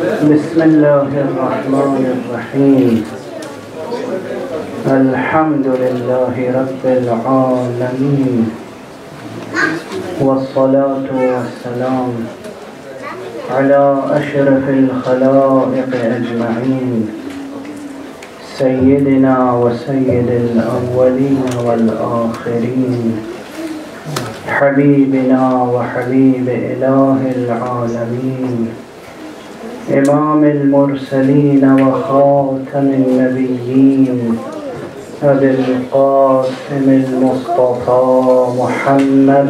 بسم الله الرحمن الرحيم. الحمد لله رب العالمين، والصلاة والسلام على أشرف الخلائق أجمعين، سيدنا وسيد الأولين والآخرين، حبيبنا وحبيب إله العالمين، إمام المرسلين وخاتم النبيين، أبي القاسم المصطفى محمد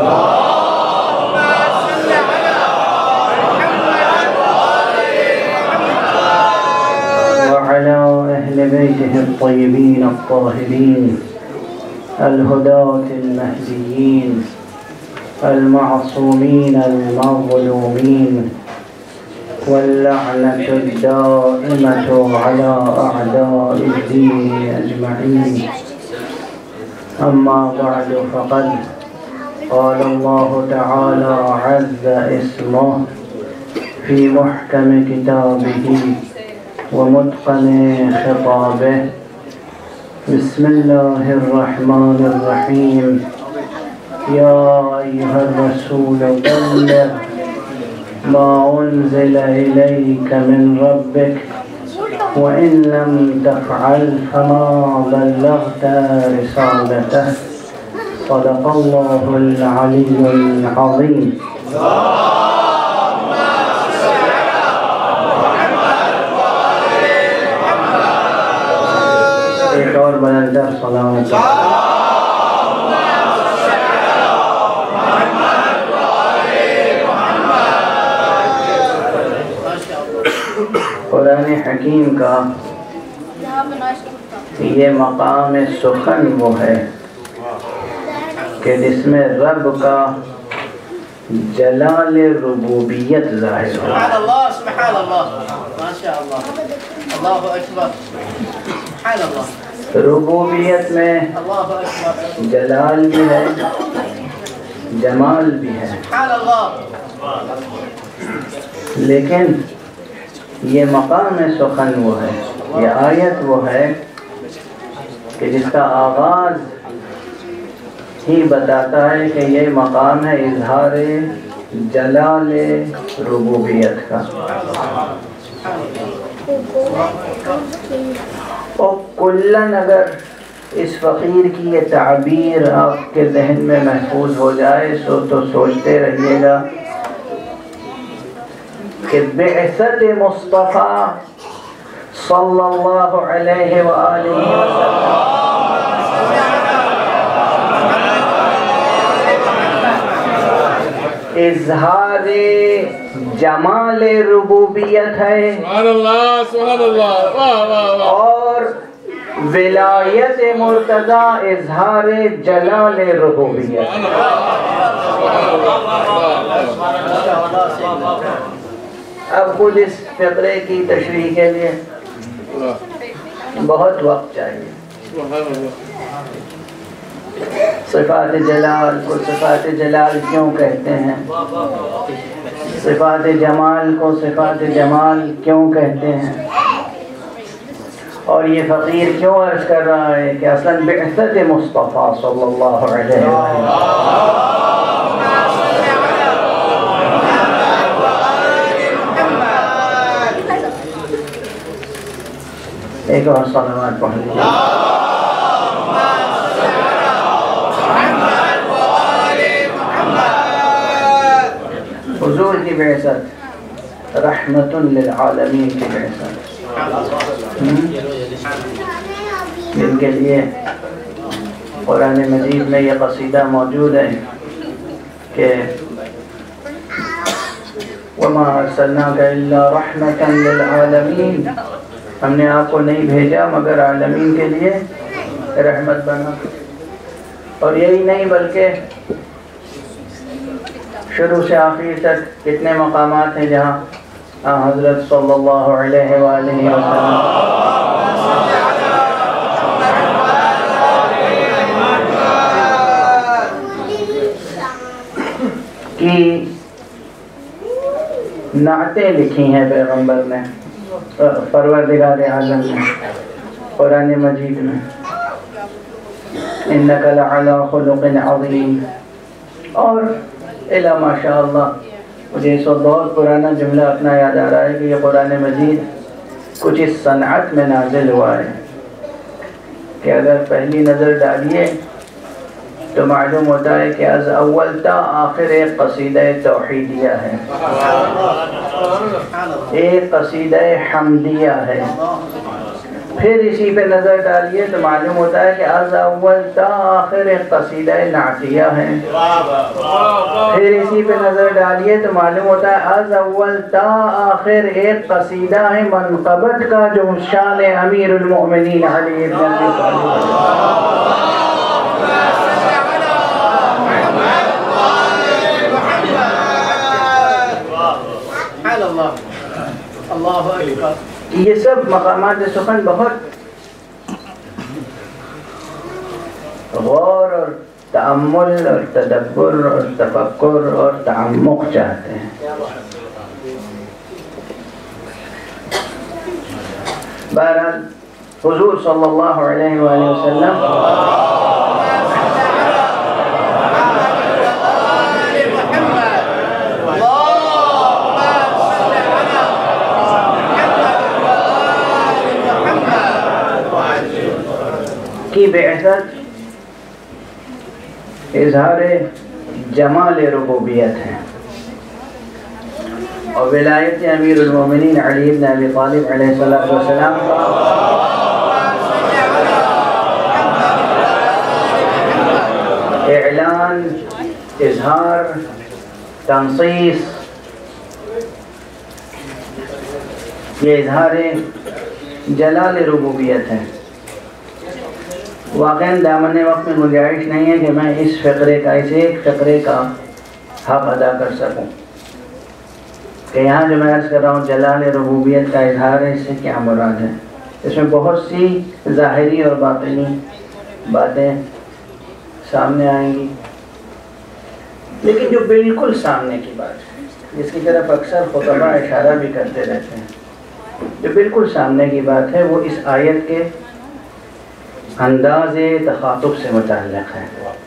وعلى أهل بيته الطيبين الطاهرين الهداة المهديين المعصومين المظلومين، واللعنة الدائمة على أعداء الدين أجمعين. أما بعد، فقد قال الله تعالى عز اسمه في محكم كتابه ومتقن خطابه: بسم الله الرحمن الرحيم. يا أيها الرسول بلغ ما أنزل إليك من ربك وإن لم تفعل فما بلغت رسالته. صدق الله العلي العظيم. ایک اور بلندر صلوات. قرآن حکیم کا یہ مقام سخن وہ ہے کہ جس میں رب کا جلال ربوبیت ظاہر ہو. سبحان اللہ، سبحان اللہ، ماشاء اللہ، اللہ اکبر، سبحان اللہ. ربوبیت میں جلال بھی ہے، جمال بھی ہے، سبحان اللہ. لیکن یہ مقام سخن وہ ہے، یہ آیت وہ ہے کہ جس کا آغاز ہی بتاتا ہے کہ یہ مقام ہے اظہار جلال ربوبیت کا. اور کلن اگر اس فقیر کی یہ تعبیر آپ کے ذہن میں محفوظ ہو جائے تو سوچتے رہیے گا کہ بعثت مصطفیٰ صلی اللہ علیہ وآلہ وسلم اظہار جمال ربوبیت ہے. سبحان اللہ، سبحان اللہ، واہ واہ واہ. اور ولایت مرتضی اظہار جلال ربوبیت. اب خود اس فقرے کی تشریح کے لیے بہت وقت چاہیے. صفات جلال کو صفات جلال کیوں کہتے ہیں؟ صفات جمال کو صفات جمال کیوں کہتے ہیں؟ اور یہ فقیر کیوں عرض کر رہا ہے کہ اصلاً بعثت مصطفیٰ صلی اللہ علیہ وسلم. ایک اور صلوات پڑھ لیجیے. حضور کی بعثت رحمت للعالمین کی بعثت، جن کے لیے قرآن مجید میں یہ قصیدہ موجود ہے کہ وَمَا أَرْسَلْنَاكَ إِلَّا رَحْمَةً لِلْعَالَمِينَ، ہم نے آپ کو نہیں بھیجا مگر عالمین کے لیے رحمت بنا. اور یہی نہیں بلکہ شروع سے آخر تک کتنے مقامات ہیں جہاں حضرت صلی اللہ علیہ وآلہ وسلم کی نعتیں لکھی ہیں پیغمبر نے، پروردگار عالم نے قرآن مجید میں، انک لعلی خلق عظیم، اور الا ماشاء اللہ. مجھے اس وقت بہت پرانا جملہ اپنا یاد آ رہا ہے کہ یہ قرآن مجید کچھ اس صنعت میں نازل ہوا ہے کہ اگر پہلی نظر ڈالیے تو معلوم ہوتا ہے کہ از اول تا آخر ایک قصیدہ توحیدیہ ہے، ایک قصیدہ حمدیہ ہے. پھر اسی پہ نظر ڈالیے تو معلوم ہوتا ہے کہ از اول تا آخر ایک قصیدہ نعتیہ ہے. پھر اسی پہ نظر ڈالیے تو معلوم ہوتا ہے از اول تا آخر ایک قصیدہ ہے منقبت کا جو شان امیر المؤمنین علی بن ابی طالب. اللہ اکبر. یہ سب مقامات سخن بہت غور اور تأمل اور تدبر اور تفکر اور تعمق چاہتے ہیں. بہرحال حضور صلی اللہ علیہ وآلہ وسلم کی بعثت اظہار جمال ربوبیت ہے، اور ولایت امیر المومنین علی بن ابی طالب علیہ السلام کا اعلان، اظہار، تنصیص، یہ اظہار جلال ربوبیت ہے. واقعاً دامن وقت میں گنجائش نہیں ہے کہ میں اس فقرے کا، اس ایک فقرے کا حق ادا کر سکوں کہ یہاں جو میں عرض کر رہا ہوں جلال ربوبیت کا اظہار ہے، اس سے کیا مراد ہے. اس میں بہت سی ظاہری اور باطنی باتیں سامنے آئیں گی، لیکن جو بالکل سامنے کی بات ہے، جس کی طرف اکثر خطبہ اشارہ بھی کرتے رہتے ہیں، جو بالکل سامنے کی بات ہے وہ اس آیت کے انداز تخاطب سے متعلق ہے.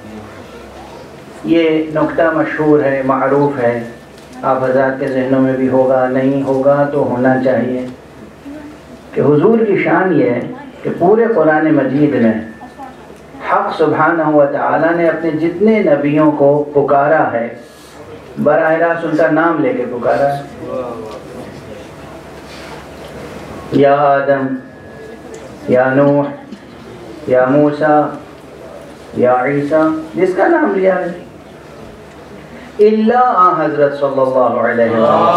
یہ نکتہ مشہور ہے، معروف ہے، آپ حضرات کے ذہنوں میں بھی ہوگا، نہیں ہوگا تو ہونا چاہیے، کہ حضور کی شان یہ ہے کہ پورے قرآن مجید میں حق سبحانہ و تعالی نے اپنے جتنے نبیوں کو پکارا ہے براہ راست ان کا نام لے کے پکارا ہے. یا آدم، یا نوح، یا موسیٰ، یا عیسیٰ، جس کا نام لیا ہے، الا حضرت صلی اللہ علیہ وسلم.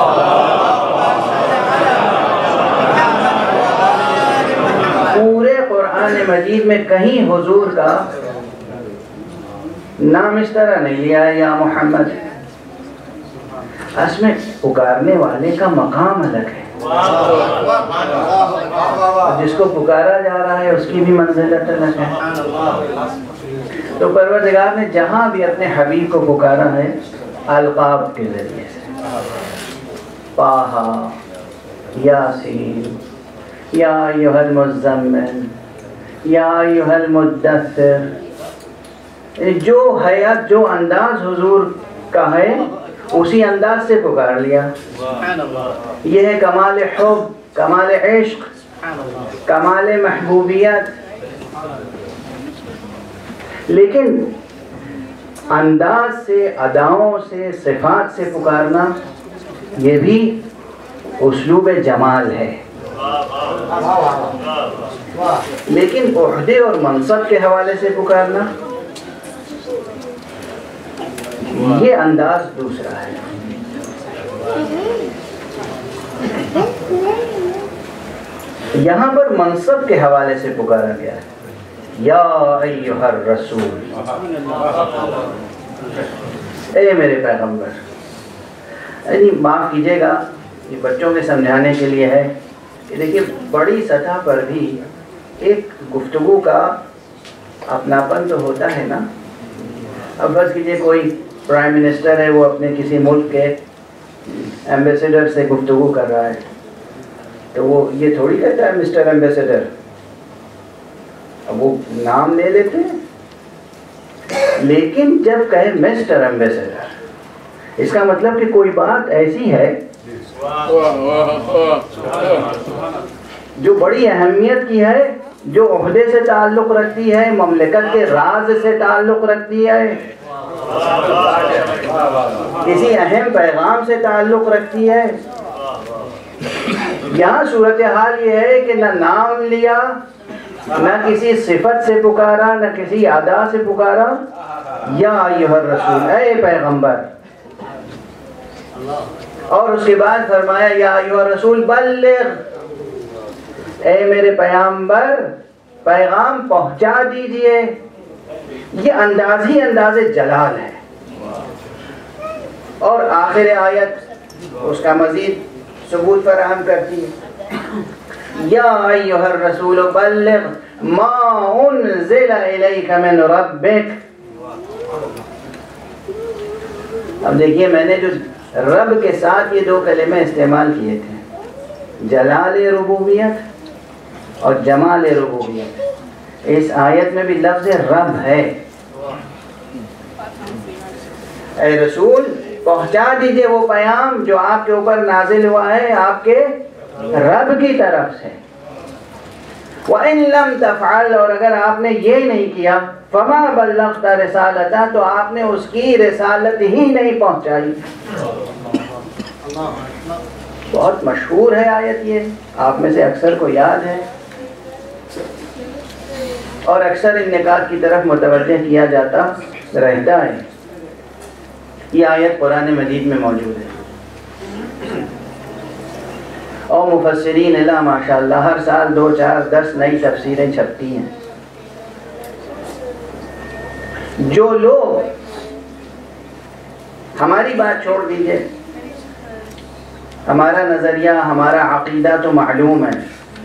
پورے قرآن مجید میں کہیں حضور کا نام اس طرح نہیں لیا ہے یا محمد. اس میں پکارنے والے کا مقام الگ ہے، جس کو پکارا جا رہا ہے اس کی بھی منزلت الگ ہے. تو پروردگار نے جہاں بھی اپنے حبیب کو پکارا ہے القاب کے ذریعے سے، طٰہٰ، یاسین، یا ایھا المزمل، یا ایھا المدثر، جو حیات، جو انداز حضور کا ہے اسی انداز سے پکار لیا. یہ ہے کمال حب، کمال عشق، کمال محبوبیت. لیکن انداز سے، اداؤں سے، صفات سے پکارنا یہ بھی اسلوب جمال ہے. لیکن عہدے اور منصب کے حوالے سے پکارنا یہ انداز دوسرا ہے. یہاں پر منصب کے حوالے سے پکارا گیا ہے، یا ایھا الرسول، اے میرے پیغمبر. یعنی معاف کیجیے گا، یہ بچوں کے سمجھانے کے لیے ہے کہ دیکھیے بڑی سطح پر بھی ایک گفتگو کا اپناپن تو ہوتا ہے نا. اب فرض کیجیے کوئی پرائم منسٹر ہے، وہ اپنے کسی ملک کے ایمبیسیڈر سے گفتگو کر رہا ہے تو وہ یہ تھوڑی کہتا ہے مسٹر ایمبیسیڈر، اب وہ نام لے لیتے ہیں، لیکن جب کہے مسٹر ایمبیسیڈر اس کا مطلب کہ کوئی بات ایسی ہے جو بڑی اہمیت کی ہے، جو عہدے سے تعلق رکھتی ہے، مملکت کے راز سے تعلق رکھتی ہے، کسی اہم پیغام سے تعلق رکھتی ہے۔ یہاں صورتحال یہ ہے کہ نہ نام لیا، نہ کسی صفت سے پکارا، نہ کسی ادا سے پکارا، یا ایھا الرسول، اے پیغمبر، اور اس کے بعد فرمایا یا ایھا الرسول بلغ، اے میرے پیغمبر پیغام پہنچا دیجئے۔ یہ انداز ہی انداز جلال ہے۔ اور آخر آیت اس کا مزید ثبوت فراہم کرتی ہے، یا ایھا الرسول بلغ ما انزل الیک من ربک۔ اب دیکھیے میں نے جو رب کے ساتھ یہ دو کلمے استعمال کیے تھے، جلال ربوبیت اور جمال ربوبیت، اس آیت میں بھی لفظ رب ہے۔ اے رسول پہنچا دیجئے وہ پیام جو آپ کے اوپر نازل ہوا ہے آپ کے رب کی طرف سے۔ وَإِن لَمْ تَفْعَلْ، اور اگر آپ نے یہ نہیں کیا، فَمَا بَلَّغْتَ رِسَالَتَهُ، تو آپ نے اس کی رسالت ہی نہیں پہنچائی۔ بہت مشہور ہے آیت، یہ آپ میں سے اکثر کو یاد ہے اور اکثر ان نکات کی طرف متوجہ کیا جاتا رہتا ہے۔ یہ آیت قرآن مجید میں موجود ہے اور مفسرین اللہ ماشاءاللہ ہر سال 2، 4، 10 نئی تفسیریں چھپتی ہیں۔ جو لوگ، ہماری بات چھوڑ دیجئے، ہمارا نظریہ، ہمارا عقیدہ تو معلوم ہے،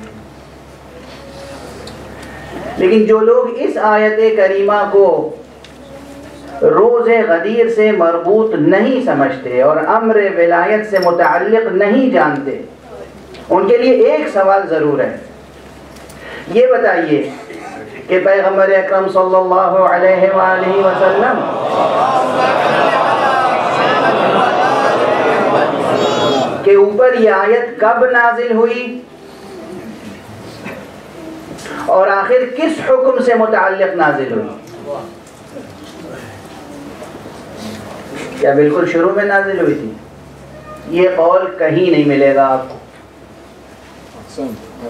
لیکن جو لوگ اس آیت کریمہ کو روز غدیر سے مربوط نہیں سمجھتے اور امر ولایت سے متعلق نہیں جانتے، ان کے لیے ایک سوال ضرور ہے۔ یہ بتائیے کہ پیغمبر اکرم صلی اللہ علیہ وآلہ وسلم کے اوپر یہ آیت کب نازل ہوئی اور آخر کس حکم سے متعلق نازل ہوئی؟ کیا بالکل شروع میں نازل ہوئی تھی؟ یہ قول کہیں نہیں ملے گا آپ کو۔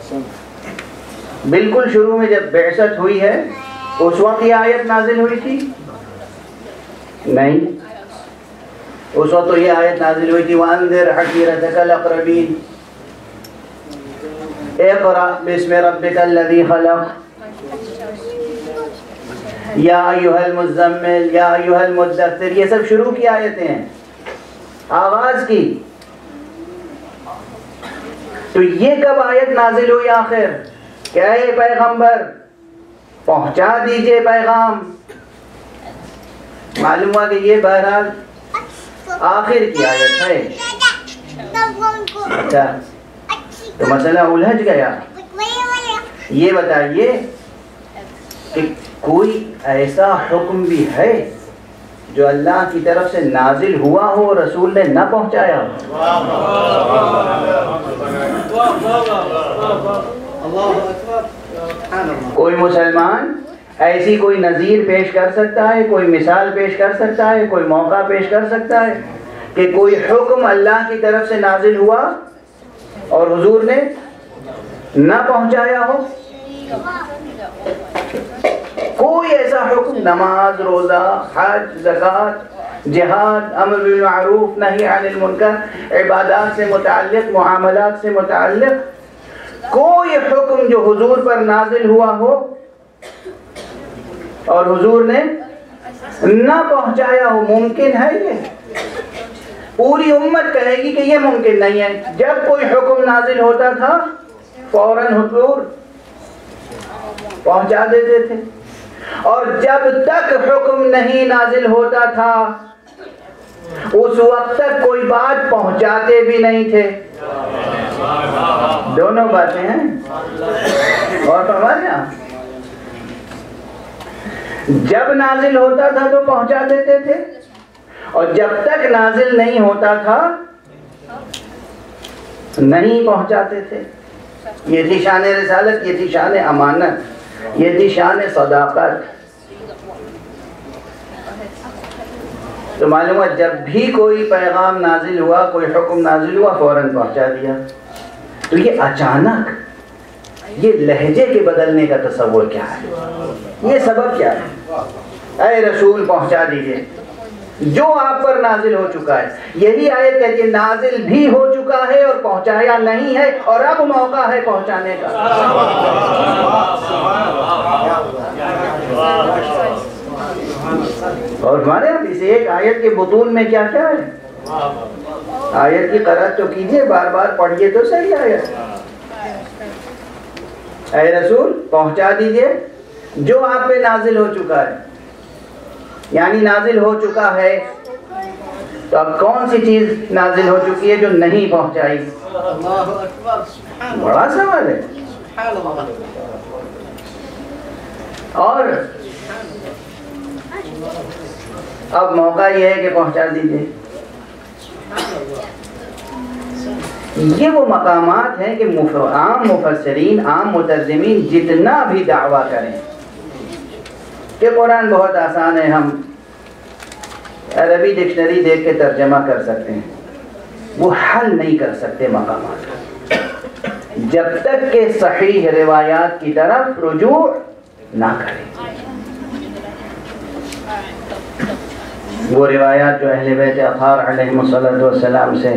بالکل شروع میں جب بعثت ہوئی ہے اس وقت یہ آیت نازل ہوئی تھی؟ نہیں، اس وقت تو یہ آیت نازل ہوئی تھی وَأَنذِرْ عَشِيرَتَكَ الْأَقْرَبِينَ، اقرأ بسم ربک الذی خلق، یا ایھا المزمل، یا ایھا المدثر، یہ سب شروع کی آیتیں ہیں، آغاز کی۔ تو یہ کب آیت نازل ہوئی آخر کہ اے پیغمبر پہنچا دیجئے پیغام؟ معلوم ہوا کہ یہ بہرحال آخر کی آیت ہے۔ اچھا تو مسئلہ الجھ گیا۔ یہ بتائیے کہ کوئی ایسا حکم بھی ہے جو اللہ کی طرف سے نازل ہوا ہو اور رسول نے نہ پہنچایا ہو؟ کوئی مسلمان ایسی کوئی نظیر پیش کر سکتا ہے، کوئی مثال پیش کر سکتا ہے، کوئی موقع پیش کر سکتا ہے کہ کوئی حکم اللہ کی طرف سے نازل ہوا اور حضور نے نہ پہنچایا ہو؟ کوئی ایسا حکم، نماز، روزہ، حج، زکوٰۃ، جہاد، امر بالمعروف، نہی عن المنکر، عبادات سے متعلق، معاملات سے متعلق کوئی حکم جو حضور پر نازل ہوا ہو اور حضور نے نہ پہنچایا ہو، ممکن ہے یہ؟ پوری امت کہے گی کہ یہ ممکن نہیں ہے۔ جب کوئی حکم نازل ہوتا تھا فوراً حضور پہنچا دیتے تھے، اور جب تک حکم نہیں نازل ہوتا تھا اس وقت تک کوئی بات پہنچاتے بھی نہیں تھے. دونوں باتیں ہیں. اور ہمارے یہاں جب نازل ہوتا تھا تو پہنچا دیتے تھے, اور جب تک نازل نہیں ہوتا تھا نہیں پہنچاتے تھے. یہ تھی شان رسالت, یہ تھی شان امانت, یہ تھی شان صداقت. تو معلوم ہے جب بھی کوئی پیغام نازل ہوا, کوئی حکم نازل ہوا, فوراً پہنچا دیا. تو یہ اچانک یہ لہجے کے بدلنے کا تصور کیا ہے؟ یہ سبب کیا ہے؟ اے رسول پہنچا دیجئے جو آپ پر نازل ہو چکا ہے. یہی آیت کہتی ہے نازل بھی ہو چکا ہے اور پہنچایا نہیں ہے, اور اب موقع ہے پہنچانے کا. اور ہمارے یہاں اس ایک آیت کے بطون میں کیا کیا ہے؟ آیت کی قرأت تو کیجئے, بار بار پڑھیے تو صحیح آیت. اے رسول پہنچا دیجئے جو آپ پہ نازل ہو چکا ہے. یعنی نازل ہو چکا ہے تو اب کون سی چیز نازل ہو چکی ہے جو نہیں پہنچائی؟ بڑا سوال ہے. اور اب موقع یہ ہے کہ پہنچا دیجئے. یہ وہ مقامات ہیں کہ عام مفسرین, عام مترجمین جتنا بھی دعویٰ کریں کہ قرآن بہت آسان ہے, ہم عربی ڈکشنری دیکھ کے ترجمہ کر سکتے ہیں, وہ حل نہیں کر سکتے مقامات جب تک کہ صحیح روایات کی طرف رجوع نہ کریں. وہ روایات جو اہل بیت اطہار علیہم السلام سے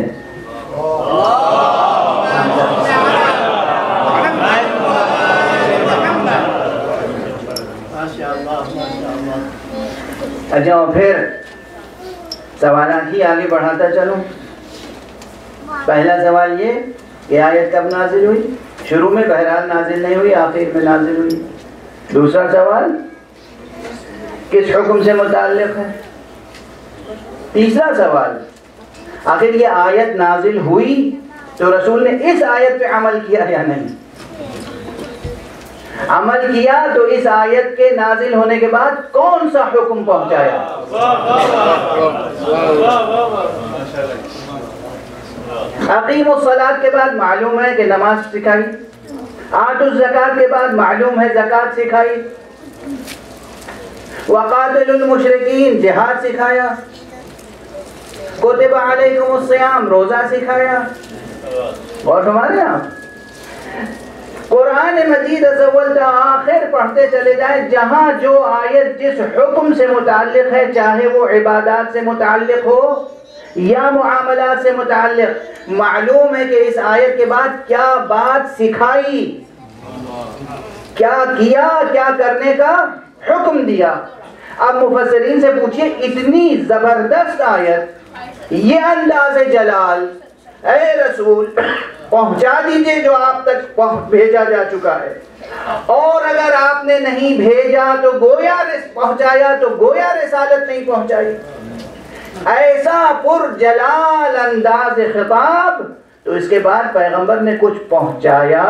اچھا, پھر سوالات ہی آگے بڑھاتا چلوں. پہلا سوال یہ کہ آیت کب نازل ہوئی؟ شروع میں بہرحال نازل نہیں ہوئی, آخر میں نازل ہوئی. دوسرا سوال کس حکم سے متعلق ہے؟ تیسرا سوال آخر یہ آیت نازل ہوئی تو رسول نے اس آیت پہ عمل کیا یا نہیں؟ عمل کیا تو اس آیت کے نازل ہونے کے بعد کون سا حکم پہنچایا؟ اقیم الصلاۃ کے بعد معلوم ہے کہ نماز سکھائی, آتوا الزکوٰۃ کے بعد معلوم ہے زکوٰۃ سکھائی, وقاتلوا المشرکین جہاد سکھایا, کتب علیکم الصیام روزہ سکھایا. اور ہمارے یہاں قرآن مجید از اول تا آخر پڑھتے چلے جائیں, جہاں جو آیت جس حکم سے متعلق ہے, چاہے وہ عبادات سے متعلق ہو یا معاملات سے متعلق, معلوم ہے کہ اس آیت کے بعد کیا بات سکھائی, کیا کیا, کیا کرنے کا حکم دیا. اب مفسرین سے پوچھئے اتنی زبردست آیت, یہ انداز جلال, اے رسول پہنچا دیجئے جو آپ تک بھیجا جا چکا ہے, اور اگر آپ نے نہیں بھیجا تو گویا پہنچایا تو گویا رسالت نہیں پہنچائی. ایسا پر جلال انداز خطاب, تو اس کے بعد پیغمبر نے کچھ پہنچایا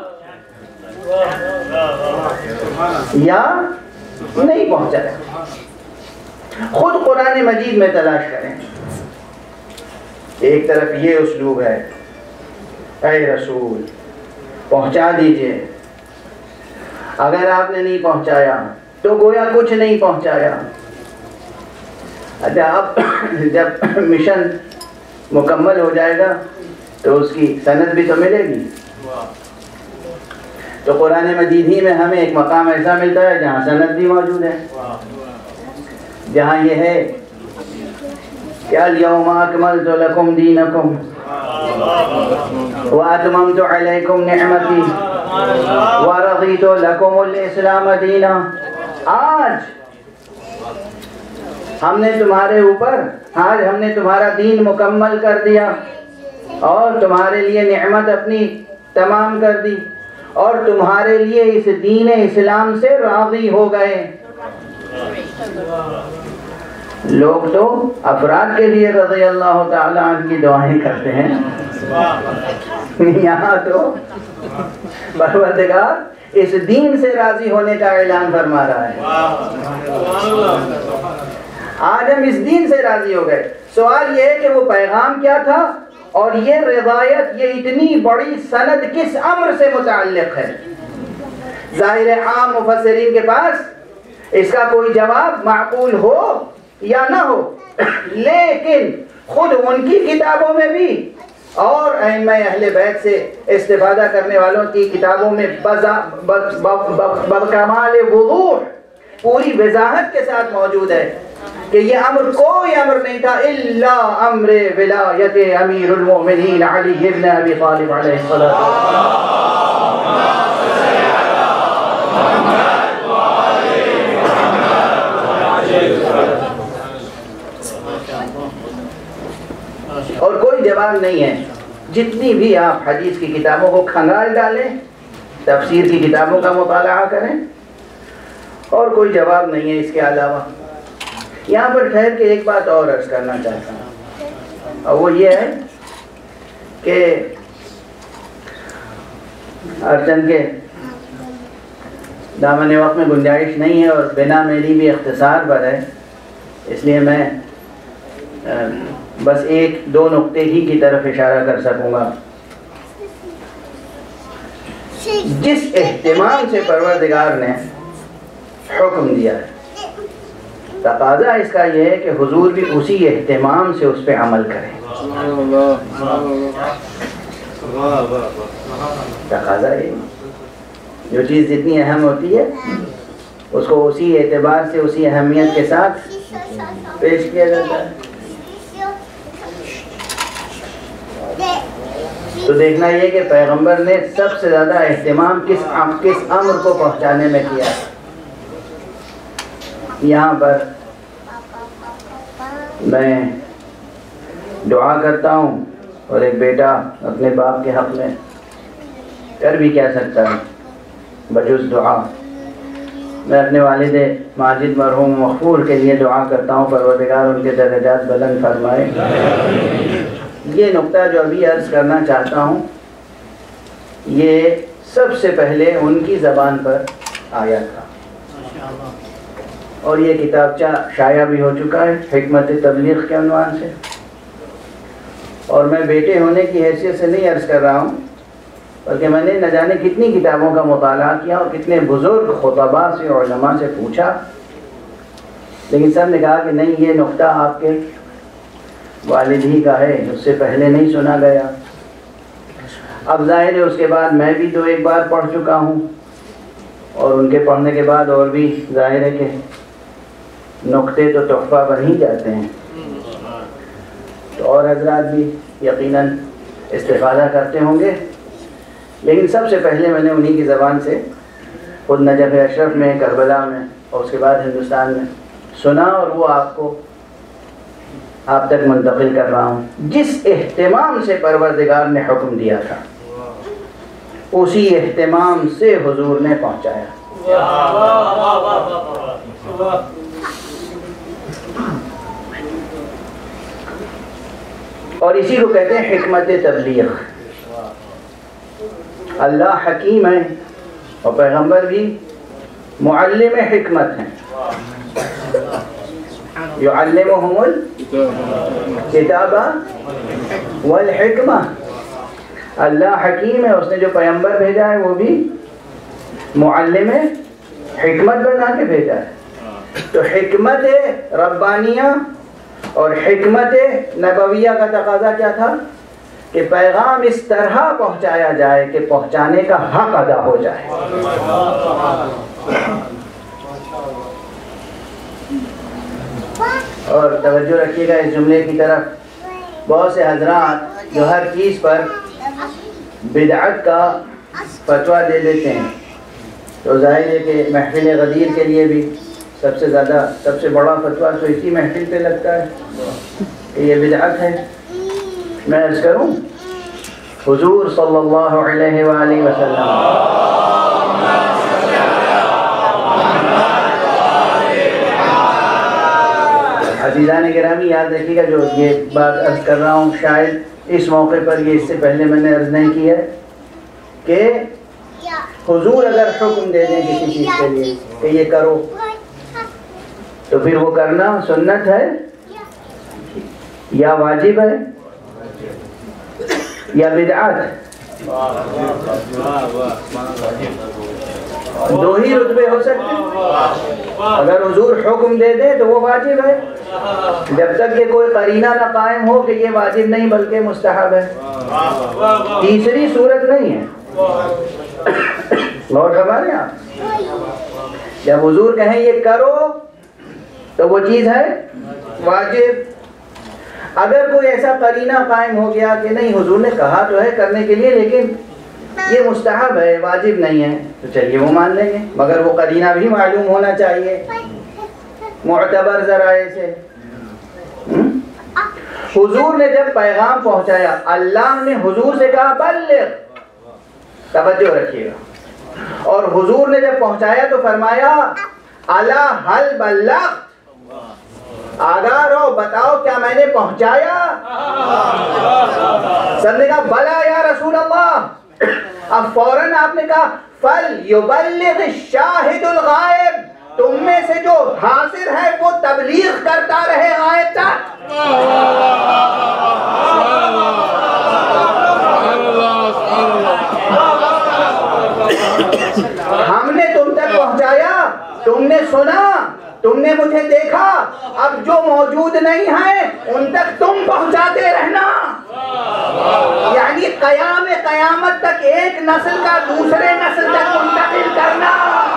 یا نہیں پہنچایا؟ خود قرآن مجید میں تلاش کریں. ایک طرف یہ اسلوب ہے, اے رسول پہنچا دیجئے, اگر آپ نے نہیں پہنچایا تو گویا کچھ نہیں پہنچایا. اچھا, اب جب مشن مکمل ہو جائے گا تو اس کی سند بھی تو ملے گی. تو قرآن مجید ہی میں ہمیں ایک مقام ایسا ملتا ہے جہاں سند بھی موجود ہے, جہاں یہ ہے کہ الیوم اکملت لکم دینکم واتممت علیکم نعمتی ورضیت لکم الاسلام دینا. آج ہم نے تمہارے اوپر, آج ہم نے تمہارا دین مکمل کر دیا اور تمہارے لیے نعمت اپنی تمام کر دی, اور تمہارے لیے اس دین اسلام سے راضی ہو گئے. لوگ تو افراد کے لیے رضی اللہ تعالی عنہ کی دعائیں کرتے ہیں، یہاں تو پروردگار اس دین سے راضی ہونے کا اعلان فرما رہا ہے۔ آج ہم اس دین سے راضی ہو گئے۔ سوال یہ ہے کہ وہ پیغام کیا تھا اور یہ روایت، یہ اتنی بڑی سند کس امر سے متعلق ہے؟ ظاہر عام مفسرین کے پاس اس کا کوئی جواب معقول ہو یا نہ ہو، لیکن خود ان کی کتابوں میں بھی اور ائمہ اہل بیت سے استفادہ کرنے والوں کی کتابوں میں بکمال وضوح پوری وضاحت کے ساتھ موجود ہے کہ یہ امر کوئی امر نہیں تھا الا امر ولایت امیر المؤمنین علی ابن ابی طالب علیہ السلام۔ اور کوئی جواب نہیں ہے۔ جتنی بھی آپ حدیث کی کتابوں کو کھنگال ڈالیں، تفسیر کی کتابوں کا مطالعہ کریں، اور کوئی جواب نہیں ہے اس کے علاوہ۔ یہاں پر ٹھہر کے ایک بات اور عرض کرنا چاہتا ہوں، اور وہ یہ ہے کہ ارچن کے دامن وقت میں گنجائش نہیں ہے اور بنا میری بھی اختصار پر ہے، اس لیے میں بس ایک دو نقطے ہی کی طرف اشارہ کر سکوں گا۔ جس اہتمام سے پروردگار نے حکم دیا ہے، تقاضا اس کا یہ ہے کہ حضور بھی اسی اہتمام سے اس پہ عمل کریں۔ تقاضا یہ، جو چیز جتنی اہم ہوتی ہے اس کو اسی اعتبار سے، اسی اہمیت کے ساتھ پیش کیا جاتا ہے۔ تو دیکھنا یہ کہ پیغمبر نے سب سے زیادہ اہتمام کس امر کو پہنچانے میں کیا ہے۔ یہاں پر میں دعا کرتا ہوں، اور ایک بیٹا اپنے باپ کے حق میں کر بھی کیا سکتا ہے بجز دعا۔ میں اپنے والد ماجد مرحوم مغفور کے لیے دعا کرتا ہوں، پروردگار ان کے درجات بلند فرمائے۔ یہ نقطہ جو ابھی عرض کرنا چاہتا ہوں، یہ سب سے پہلے ان کی زبان پر آیا تھا، اور یہ کتابچہ شائع بھی ہو چکا ہے حکمت تبلیغ کے عنوان سے۔ اور میں بیٹے ہونے کی حیثیت سے نہیں عرض کر رہا ہوں، بلکہ میں نے نہ جانے کتنی کتابوں کا مطالعہ کیا اور کتنے بزرگ خطباء سے، علماء سے پوچھا، لیکن سب نے کہا کہ نہیں، یہ نقطہ آپ کے والد ہی کا ہے، اس سے پہلے نہیں سنا گیا۔ اب ظاہر ہے اس کے بعد میں بھی تو ایک بار پڑھ چکا ہوں، اور ان کے پڑھنے کے بعد اور بھی ظاہر ہے کہ نقطے تو تحفہ بن ہی جاتے ہیں، تو اور حضرات بھی یقیناً استفادہ کرتے ہوں گے، لیکن سب سے پہلے میں نے انہی کی زبان سے خود نجف اشرف میں، کربلا میں، اور اس کے بعد ہندوستان میں سنا، اور وہ آپ تک منتقل کر رہا ہوں۔ جس اہتمام سے پروردگار نے حکم دیا تھا، اسی اہتمام سے حضور نے پہنچایا۔ اور اسی کو کہتے ہیں حکمت تبلیغ۔ اللہ حکیم ہے اور پیغمبر بھی معلم حکمت ہیں۔ یعلمہم الکتاب والحکمہ۔ اللہ حکیم ہے، اس نے جو پیغمبر بھیجا ہے وہ بھی معلم حکمت بنا کے بھیجا ہے۔ تو حکمت ربانیہ اور حکمت نبویہ کا تقاضا کیا تھا کہ پیغام اس طرح پہنچایا جائے کہ پہنچانے کا حق ادا ہو جائے۔ اور توجہ رکھیے گا اس جملے کی طرف، بہت سے حضرات جو ہر چیز پر بدعت کا فتویٰ دے دیتے ہیں، تو ظاہر ہے کہ محفل غدیر کے لیے بھی سب سے بڑا فتویٰ تو اسی محفل پہ لگتا ہے کہ یہ بدعت ہے۔ میں عرض کروں، حضور صلی اللہ علیہ وآلہ وسلم عزیزان گرامی یاد رکھیے گا، جو یہ بات عرض کر رہا ہوں شاید اس موقع پر یہ اس سے پہلے میں نے عرض نہیں کی ہے کہ حضور اگر حکم دے دیں کسی چیز کے لیے کہ یہ کرو تو پھر وہ کرنا سنت ہے یا واجب ہے یا بدعت ہے؟ دو ہی رتبے ہو سکتے ہیں۔ اگر حضور حکم دے دے تو وہ واجب ہے، جب تک کہ کوئی قرینہ نہ قائم ہو کہ یہ واجب نہیں بلکہ مستحب ہے، تیسری صورت نہیں ہے۔ غور فرمائیں آپ، جب حضور کہیں یہ کرو تو وہ چیز ہے واجب۔ اگر کوئی ایسا قرینہ قائم ہو گیا کہ نہیں حضور نے کہا تو ہے کرنے کے لیے لیکن یہ مستحب ہے واجب نہیں ہے، تو چلیے وہ مان لیں گے، مگر وہ قرینہ بھی معلوم ہونا چاہیے معتبر ذرائع سے۔ حضور نے جب پیغام پہنچایا، اللہ نے حضور سے کہا بلغ، توجہ رکھیے گا، اور حضور نے جب پہنچایا تو فرمایا الا هل بلغت، آگاہ رہو بتاؤ کیا میں نے پہنچایا؟ سب نے کہا بلا یا رسول اللہ۔ اب فوراً آپ نے کہا فَلْيُبَلِّغِ الشَّاهِدُ الْغَائِبِ، تم میں سے جو حاضر ہے وہ تبلیغ کرتا رہے غائب تک۔ ہم نے تم تک پہنچایا، تم نے سنا، تم نے مجھے دیکھا، اب جو موجود نہیں ہیں ان تک تم پہنچاتے رہنا، یعنی قیامت تک ایک نسل کا دوسرے نسل تک منتقل کرنا۔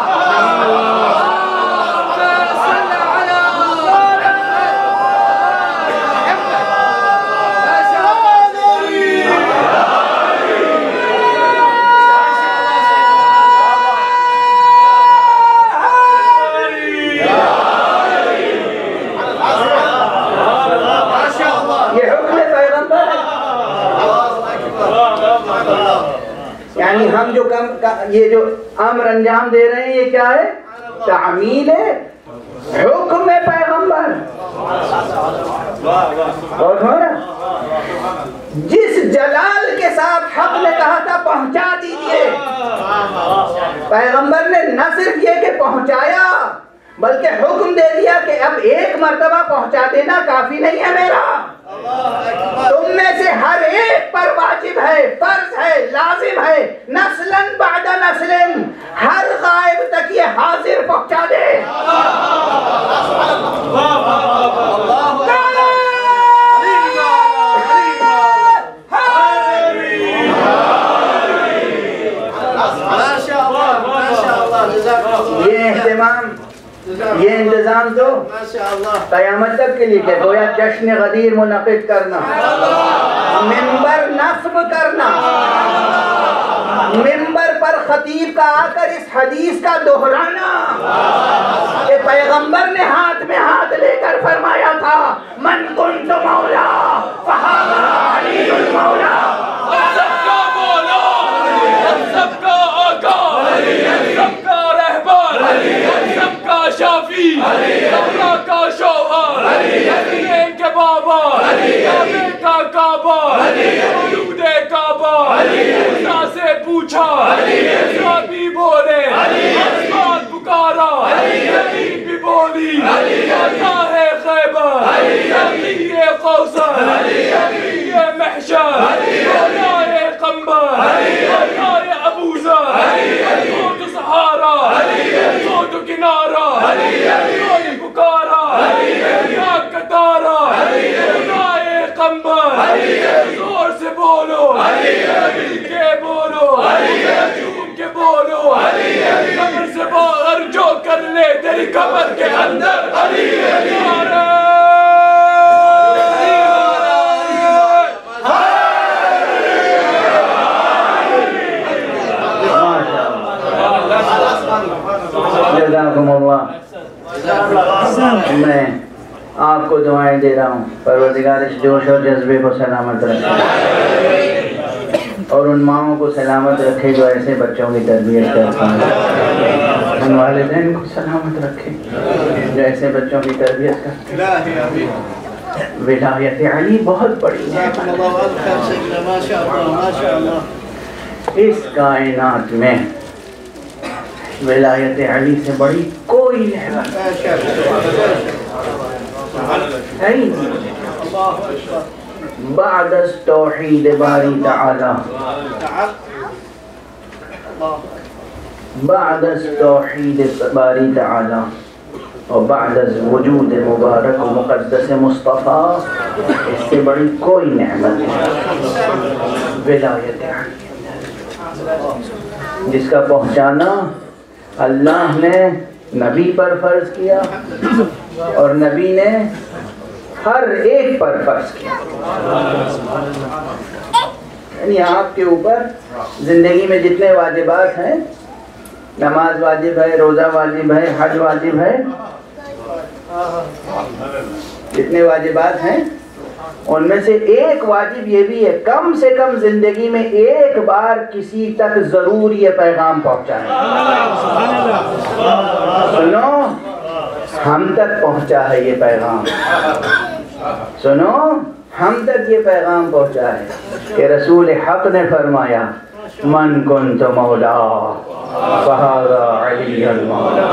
یعنی ہم جو یہ جو امر انجام دے رہے ہیں یہ کیا ہے؟ تعمیل ہے حکم پیغمبر۔ اور جس جلال کے ساتھ حق نے کہا تھا پہنچا دیجئے، پیغمبر نے نہ صرف یہ کہ پہنچایا بلکہ حکم دے دیا کہ اب ایک مرتبہ پہنچا دینا کافی نہیں ہے میرا، تم میں سے ہر ایک پر واجب ہے، فرض ہے، لازم ہے، نسلاً بعد نسلاً ہر غائب تک یہ حاضر پہنچا دے۔ یہ اہتمام، یہ انتظام تو قیامت تک کے لیے کہ گویا جشن غدیر منعقد کرنا، منبر نصب کرنا، منبر پر خطیب کا آ کر اس حدیث کا دہرانا کہ پیغمبر نے ہاتھ میں ہاتھ لے کر فرمایا تھا من کنت مولا فہذا علی المولا، سب کا مولا، سب کا آقا، سب کا رہبر، سب کا شافی، اللہ کا شوہر، دین کے بابا، کعبے کا کعبہ، وجود کعبہ، موسیٰ سے پوچھا، موسیٰ بھی بولے، آسمان پکارا، زمین بھی بولی، اللہ خیبر، یہ کوثر، یہ محشر، اللہ قمبر، اللہ ابوذر، صوت سہارا، صوت کنارا، کوئی پکارا، یا کتارا، اللہ قمبر، زور سے بولو، مل کے بولو، جھوم کے بولو، قبر سے باہر جو کر لے تیری قبر کے اندر علی نعرہ جزاکم اللہ۔ میں آپ کو دعائیں دے رہا ہوں، پروردگار اس جوش اور جذبے کو سلامت رکھے اور ان ماؤں کو سلامت رکھے جو ایسے بچوں کی تربیت کرتے ہیں۔ ان والدین کو سلامت رکھے جو ایسے بچوں کی تربیت کرتے ہیں۔ ولایت علی بہت بڑی ہے، اس کائنات میں ولایت علی سے بڑی کوئی نعمت ہے ہی نہیں۔ بعد از توحید باری تعالی، بعد از توحید باری تعالی اور بعد از وجود مبارک و مقدس مصطفیٰ، اس سے بڑی کوئی نعمت نہیں ولایت علی، جس کا پہنچانا اللہ نے نبی پر فرض کیا اور نبی نے ہر ایک پر فرض کیا۔ یعنی آپ کے اوپر زندگی میں جتنے واجبات ہیں، نماز واجب ہے، روزہ واجب ہے، حج واجب ہے، جتنے واجبات ہیں ان میں سے ایک واجب یہ بھی ہے کم سے کم زندگی میں ایک بار کسی تک ضرور یہ پیغام پہنچائیں۔ سنو، ہم تک پہنچا ہے یہ پیغام، سنو ہم تک یہ پیغام پہنچا ہے کہ رسول حق نے فرمایا من کنت مولا فہذا علی المولا۔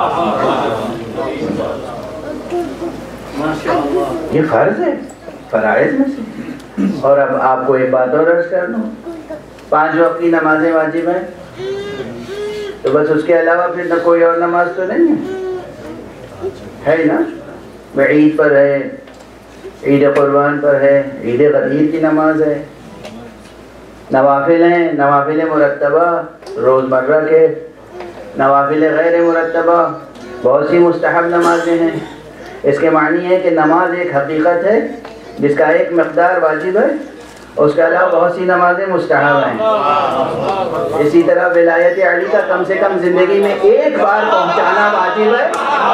یہ فرض ہے فرائض میں سے۔ اور اب آپ کو ایک بات اور عرض کر دوں، 5 وقت کی نمازیں واجب ہیں، تو بس اس کے علاوہ پھر نہ کوئی اور نماز تو نہیں ہے نا؟ عید پر ہے، عید قربان پر ہے، عید غدیر کی نماز ہے، نوافل ہیں، نوافل مرتبہ روزمرہ کے، نوافل غیر مرتبہ، بہت سی مستحب نمازیں ہیں۔ اس کے معنی ہے کہ نماز ایک حقیقت ہے جس کا ایک مقدار واجب ہے، اس کے علاوہ بہت سی نمازیں مستحب ہیں۔ اسی طرح ولایت علی کا کم سے کم زندگی میں ایک بار پہنچانا واجب ہے،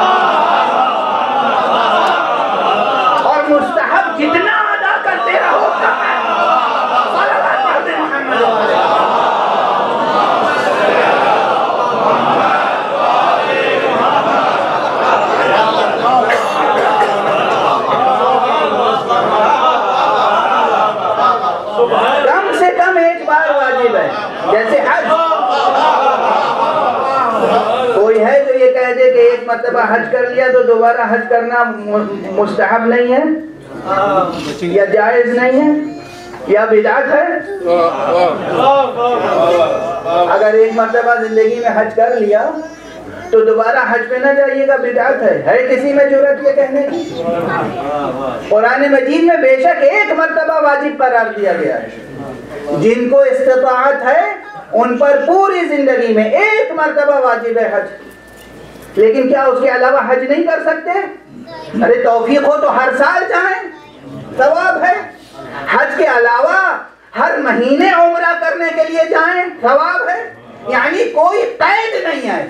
اور مستحب جتنا ادا کرتے رہو کم ہے۔ صلوات پڑھتے محمد کم سے کم ایک بار واجب ہے۔ جیسے حج، کوئی ہے جو یہ کہہ دے کہ ایک مرتبہ حج کر لیا تو دوبارہ حج کرنا مستحب نہیں ہے یا جائز نہیں ہے یا بدعت ہے؟ اگر ایک مرتبہ زندگی میں حج کر لیا تو دوبارہ حج پہ نہ جائیے گا، بدعت ہے کسی میں جرأت یہ کہنے کی؟ قرآن مجید میں بے شک ایک مرتبہ واجب قرار دیا گیا ہے، جن کو استطاعت ہے ان پر پوری زندگی میں ایک مرتبہ واجب ہے حج، لیکن کیا اس کے علاوہ حج نہیں کر سکتے؟ ارے توفیق ہو تو ہر سال جائیں، ثواب ہے۔ حج کے علاوہ ہر مہینے عمرہ کرنے کے لیے جائیں، ثواب ہے۔ یعنی کوئی قید نہیں ہے،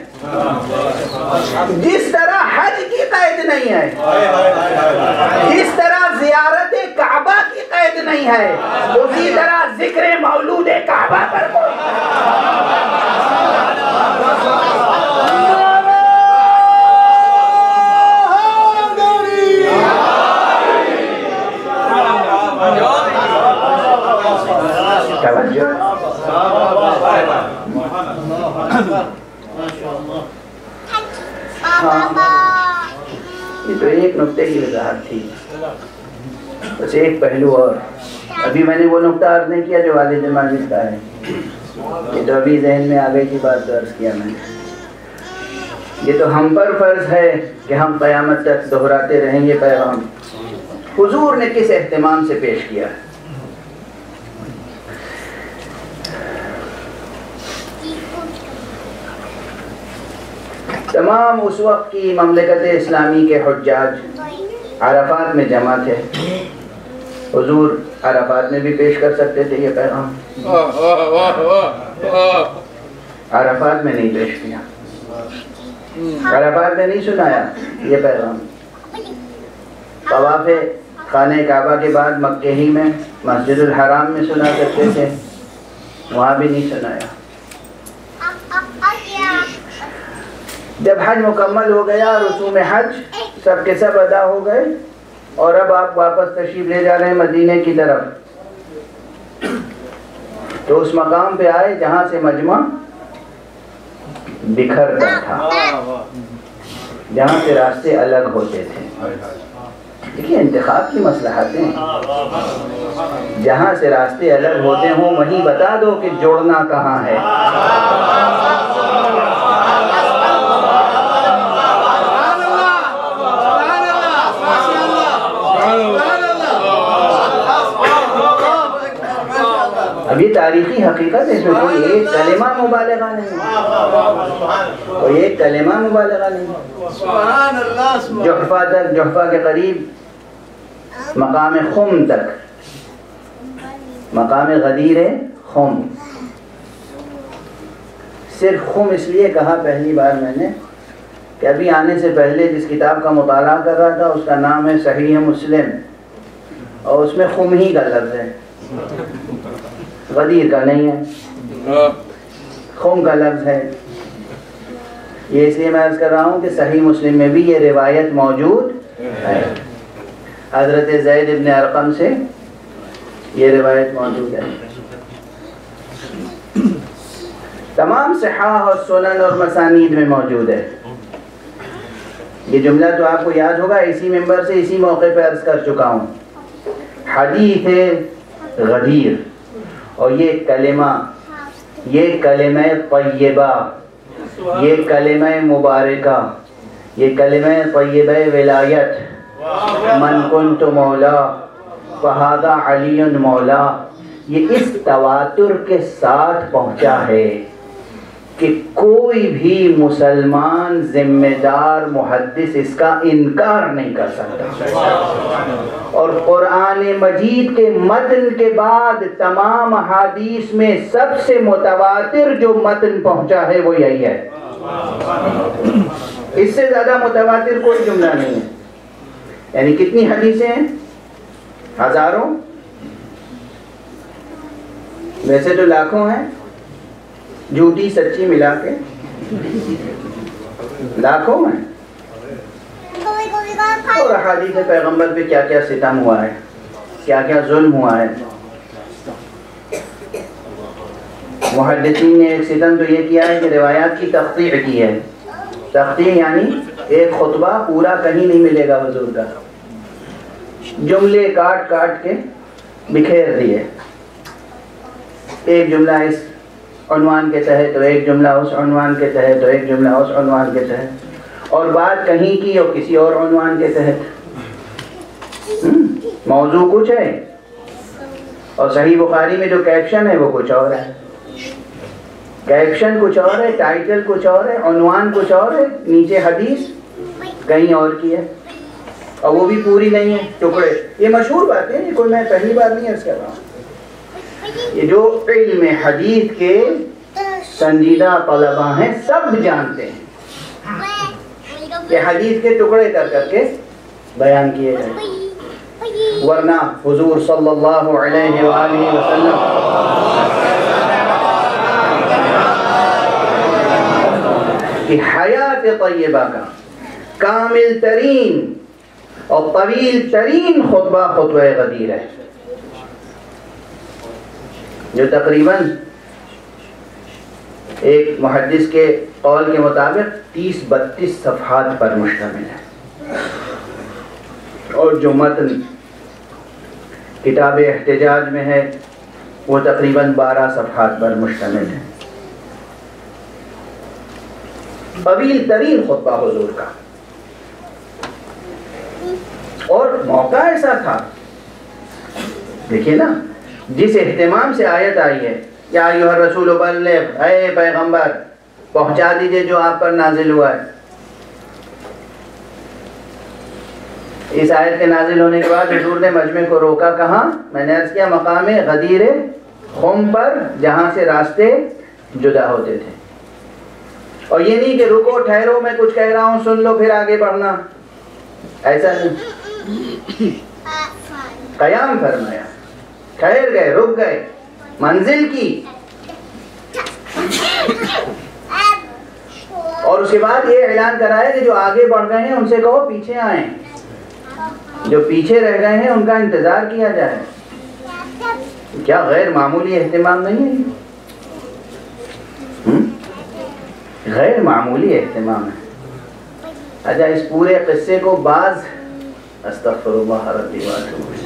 جس طرح حج کی قید نہیں ہے، جس طرح زیارت کعبہ کی قید نہیں ہے، اسی طرح ذکر مولود کعبہ پر کوئی یہ تو ایک نقطے کی وضاحت تھی، بس ایک پہلو اور ابھی میں نے وہ نقطہ عرض نہیں کیا جو والد ماجد کا ہے، یہ تو ابھی ذہن میں آ گئی تھی بات تو عرض کیا میں نے۔ یہ تو ہم پر فرض ہے کہ ہم قیامت تک دہراتے رہیں یہ پیغام۔ حضور نے کس اہتمام سے پیش کیا ہے؟ تمام اس وقت کی مملکت اسلامی کے حجاج عرفات میں جمع تھے، حضور عرفات میں بھی پیش کر سکتے تھے یہ پیغام، عرفات میں نہیں پیش کیا، عرفات میں نہیں سنایا یہ پیغام۔ طواف خانہ کعبہ کے بعد مکہ ہی میں مسجد الحرام میں سنا کرتے تھے، وہاں بھی نہیں سنایا۔ جب حج مکمل ہو گیا، رسوم حج سب کے سب ادا ہو گئے، اور اب آپ واپس تشریف لے جا رہے ہیں مدینے کی طرف، تو اس مقام پہ آئے جہاں سے مجمع بکھرتا تھا، جہاں سے راستے الگ ہوتے تھے۔ دیکھیے انتخاب کی مصلحتیں، جہاں سے راستے الگ ہوتے ہوں وہیں بتا دو کہ جوڑنا کہاں ہے۔ اب یہ تاریخی حقیقت ہے، اس میں کوئی ایک کلمہ مبالغہ نہیں، کوئی ایک کلمہ مبالغہ نہیں۔ جحفہ تک، جحفہ کے قریب مقام خم تک، مقام غدیر خم، صرف خم اس لیے کہا پہلی بار میں نے کہ ابھی آنے سے پہلے جس کتاب کا مطالعہ کر رہا تھا اس کا نام ہے صحیح مسلم، اور اس میں خم ہی کا لفظ ہے، غدیر کا نہیں ہے، خم کا لفظ ہے۔ یہ اس لیے میں عرض کر رہا ہوں کہ صحیح مسلم میں بھی یہ روایت موجود ہے، حضرت زید ابن ارقم سے یہ روایت موجود ہے۔ تمام صحاح اور سنن اور مسانید میں موجود ہے۔ یہ جملہ تو آپ کو یاد ہوگا، اسی ممبر سے اسی موقع پہ عرض کر چکا ہوں، حدیث غدیر، اور یہ کلمہ طیبہ، یہ کلمہ مبارکہ، یہ کلمہ طیبہ ولایت، من کنت مولا فہذا علی مولا، یہ اس تواتر کے ساتھ پہنچا ہے کہ کوئی بھی مسلمان ذمہ دار محدث اس کا انکار نہیں کر سکتا۔ اور قرآن مجید کے متن کے بعد تمام احادیث میں سب سے متواتر جو متن پہنچا ہے وہ یہی ہے، اس سے زیادہ متواتر کوئی جملہ نہیں ہے۔ یعنی کتنی حدیثیں ہیں؟ ہزاروں، ویسے تو لاکھوں ہیں، جھوٹی سچی ملا کے لاکھوں ہیں۔ اور احادیث پیغمبر پہ کیا کیا ستم ہوا ہے، کیا کیا ظلم ہوا ہے۔ محدثین نے ایک ستم تو یہ کیا ہے کہ روایات کی تقطیع کی ہے۔ تقطیع یعنی ایک خطبہ پورا کہیں نہیں ملے گا حضور کا، جملے کاٹ کاٹ کے بکھیر دیے، ایک جملہ اس عنوان کے تحت، تو ایک جملہ اس عنوان کے تحت، تو ایک جملہ اس عنوان کے تحت، اور بات کہیں کی اور کسی اور عنوان کے تحت۔ موضوع کچھ ہے اور صحیح بخاری میں جو کیپشن ہے وہ کچھ اور ہے، کیپشن کچھ اور ہے، ٹائٹل کچھ اور ہے، عنوان کچھ اور ہے، نیچے حدیث کہیں اور کی ہے، اور وہ بھی پوری نہیں ہے، ٹکڑے۔ یہ مشہور بات ہے، یہ کوئی میں پہلی بار نہیں عرض کر رہا ہوں۔ یہ جو علم حدیث کے سنجیدہ طلباء ہیں سب جانتے ہیں کہ حدیث کے ٹکڑے کر کر کے بیان کیے جائیں، ورنہ حضور صلی اللہ علیہ وآلہ وسلم کی حیات طیبہ کا کامل ترین اور طویل ترین خطبہ خطبہ غدیر ہے، جو تقریباً ایک محدث کے قول کے مطابق 30-32 صفحات پر مشتمل ہے، اور جو متن کتاب احتجاج میں ہے وہ تقریباً 12 صفحات پر مشتمل ہے۔ طویل ترین خطبہ حضور کا، اور موقع ایسا تھا، دیکھیے نا، جس اہتمام سے آیت آئی ہے، یا ایھا الرسول بلغ، اے پیغمبر پہنچا دیجئے جو آپ پر نازل ہوا ہے۔ اس آیت کے نازل ہونے کے بعد حضور نے مجمع کو روکا، کہاں؟ میں نے عرض کیا مقام غدیر خم پر، جہاں سے راستے جدا ہوتے تھے۔ اور یہ نہیں کہ رکو ٹھہرو میں کچھ کہہ رہا ہوں سن لو پھر آگے بڑھنا، ایسا نہیں، قیام فرمایا، ٹھہر گئے، رک گئے، منزل کی، اور اس کے بعد یہ اعلان کرایا کہ جو آگے بڑھ گئے ہیں ان سے کہو پیچھے آئیں، جو پیچھے رہ گئے ہیں ان کا انتظار کیا جائے۔ کیا غیر معمولی اہتمام نہیں ہے؟ غیر معمولی اہتمام ہے۔ اچھا اس پورے قصے کو بعض استغفر اللہ ربی واتوب الیہ،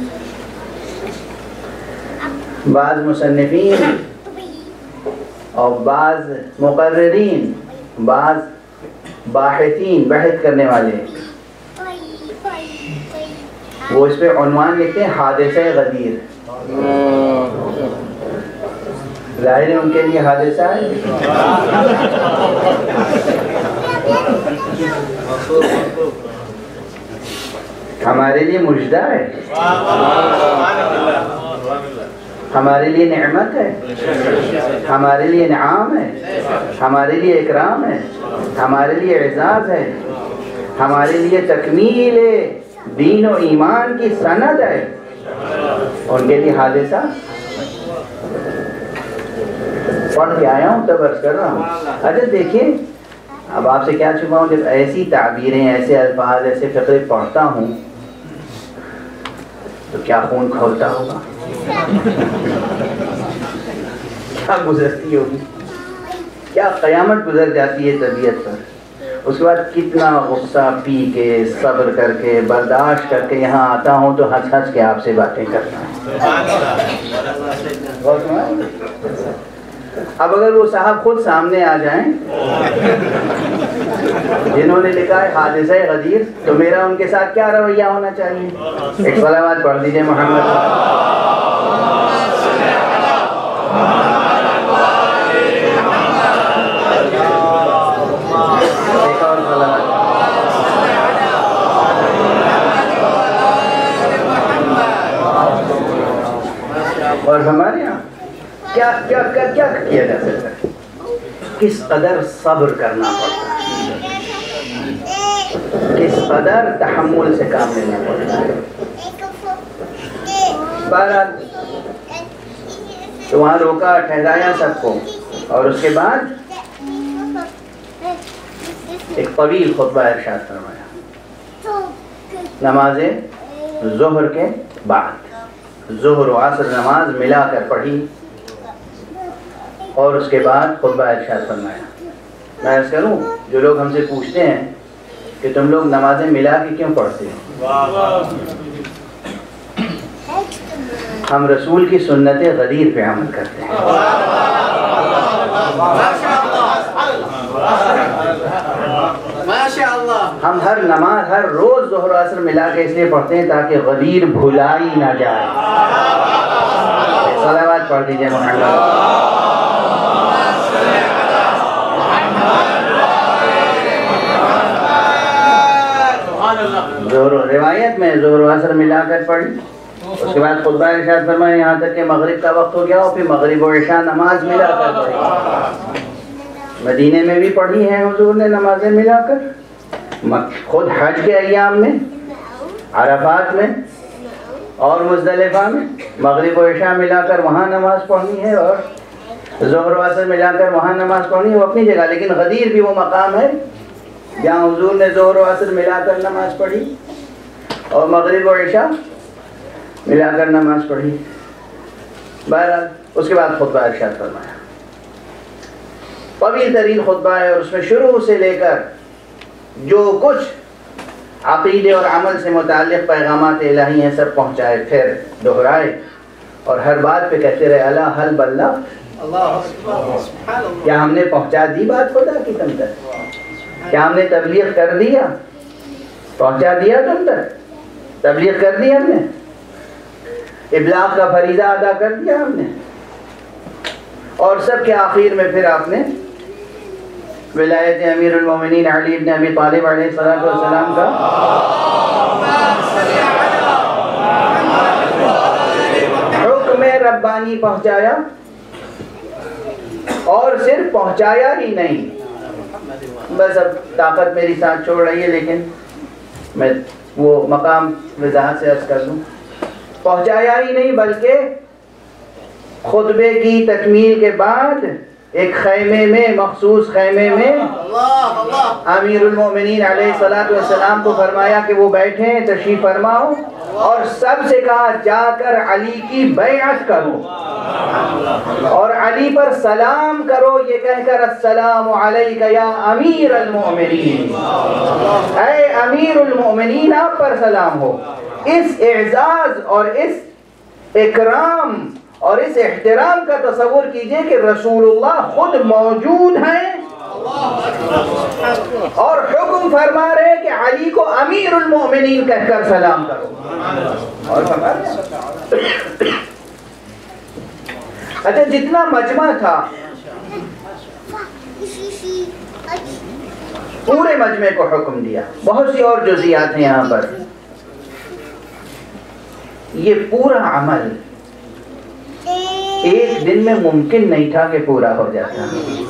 بعض مصنفین اور بعض مقررین، بعض باحثین، بحث کرنے والے، وہ اس پہ عنوان لکھتے ہیں حادثہ غدیر۔ ظاہر ہے ان کے لیے حادثہ ہے، ہمارے لیے مجدہ ہے، ہمارے لیے نعمت ہے، ہمارے لیے انعام ہے، ہمارے لیے اکرام ہے، ہمارے لیے اعزاز ہے، ہمارے لیے تکمیل دین و ایمان کی سند ہے، ان کے لیے حادثہ۔ پڑھ کے آیا ہوں تب عرض کر رہا ہوں۔ اچھا دیکھیے اب آپ سے کیا چھپاؤں، جب ایسی تعبیریں، ایسے الفاظ، ایسے فقرے پڑھتا ہوں تو کیا خون کھولتا ہوگا، کیا گزرتی ہوگی، کیا قیامت گزر جاتی ہے طبیعت پر۔ اس کے بعد کتنا غصہ پی کے، صبر کر کے، برداشت کر کے یہاں آتا ہوں تو ہنس ہنس کے آپ سے باتیں کرتا ہوں۔ اب اگر وہ صاحب خود سامنے آ جائیں جنہوں نے لکھا ہے حادثہ غدیر، تو میرا ان کے ساتھ کیا رویہ ہونا چاہیے؟ ایک صلوات پڑھ دیجئے محمد۔ ایک اور صلوات۔ اور ہمارے یہاں کیا کیا کیا کیا کیا جا سکتا ہے؟ کس قدر صبر کرنا پڑتا ہے، کس قدر تحمل سے کام لینا پڑتا ہے۔ بہرحال تو وہاں روکا، ٹھہرایا سب کو، اور اس کے بعد ایک طویل خطبہ ارشاد فرمایا نماز ظہر کے بعد۔ ظہر و عصر نماز ملا کر پڑھی، اور اس کے بعد خطبہ ارشاد فرمایا۔ میں عرض کروں، جو لوگ ہم سے پوچھتے ہیں کہ تم لوگ نمازیں ملا کے کیوں پڑھتے ہو، ہم رسول کی سنت غدیر پہ عمل کرتے ہیں۔ ہم ہر نماز، ہر روز ظہر و عصر ملا کے اس لیے پڑھتے ہیں تاکہ غدیر بھلائی نہ جائے۔ صلوات پڑھ دیجئے محمد۔ روایت میں ظہر و عصر ملا کر پڑھی، اس کے بعد خطبہ ارشاد فرمایا یہاں تک کہ مغرب کا وقت ہو گیا، اور پھر مغرب و عشاء نماز ملا کر پڑھی۔ مدینے میں بھی پڑھی ہیں حضور نے نمازیں ملا کر، خود حج کے ایام میں، عرفات میں اور مزدلفہ میں مغرب و عشاء ملا کر وہاں نماز پڑھنی ہے، اور ظہر و عصر ملا کر وہاں نماز پڑھنی ہے، وہ اپنی جگہ۔ لیکن غدیر بھی وہ مقام ہے جہاں حضور نے ظہر و عصر ملا کر نماز پڑھی اور مغرب و عشاء ملا کر نماز پڑھی۔ بہرحال اس کے بعد خطبہ ارشاد فرمایا، طویل ترین خطبہ ہے، اور اس میں شروع سے لے کر جو کچھ عقیدے اور عمل سے متعلق پیغامات الہی ہیں سب پہنچائے، پھر دہرائے، اور ہر بات پہ کہتے رہے الا حل بلغ، کیا ہم نے پہنچا دی بات خدا کی تم تک؟ کیا ہم نے تبلیغ کر دیا؟ پہنچا دیا تم تک؟ تبلیغ کر دی ہم نے؟ ابلاغ کا فریضہ ادا کر دیا ہم نے؟ اور سب کے آخر میں پھر آپ نے ولایت امیر المومنین علی بن ابی طالب علیہ السلام کا حکم ربانی پہنچایا، اور صرف پہنچایا ہی نہیں، بس اب طاقت میری ساتھ چھوڑ رہی ہے لیکن میں وہ مقام وضاحت سے عرض کر دوں، پہنچایا ہی نہیں بلکہ خطبے کی تکمیل کے بعد ایک خیمے میں، مخصوص خیمے میں امیر المومنین علیہ السلام کو فرمایا کہ وہ بیٹھیں، تشریف فرماؤ، اور سب سے کہا جا کر علی کی بیعت کرو اور علی پر سلام کرو، یہ کہہ کر السلام علیک یا امیر المومنین، اے امیر المومنین آپ پر سلام ہو۔ اس اعزاز اور اس اکرام اور اس احترام کا تصور کیجئے کہ رسول اللہ خود موجود ہیں اور حکم فرما رہے کہ علی کو امیر المومنین کہہ کر سلام کرو۔ اور اچھا، جتنا مجمع تھا پورے مجمع کو حکم دیا، بہت سی اور جزیات ہیں یہاں پر۔ یہ پورا عمل ایک دن میں ممکن نہیں تھا کہ پورا ہو جاتا،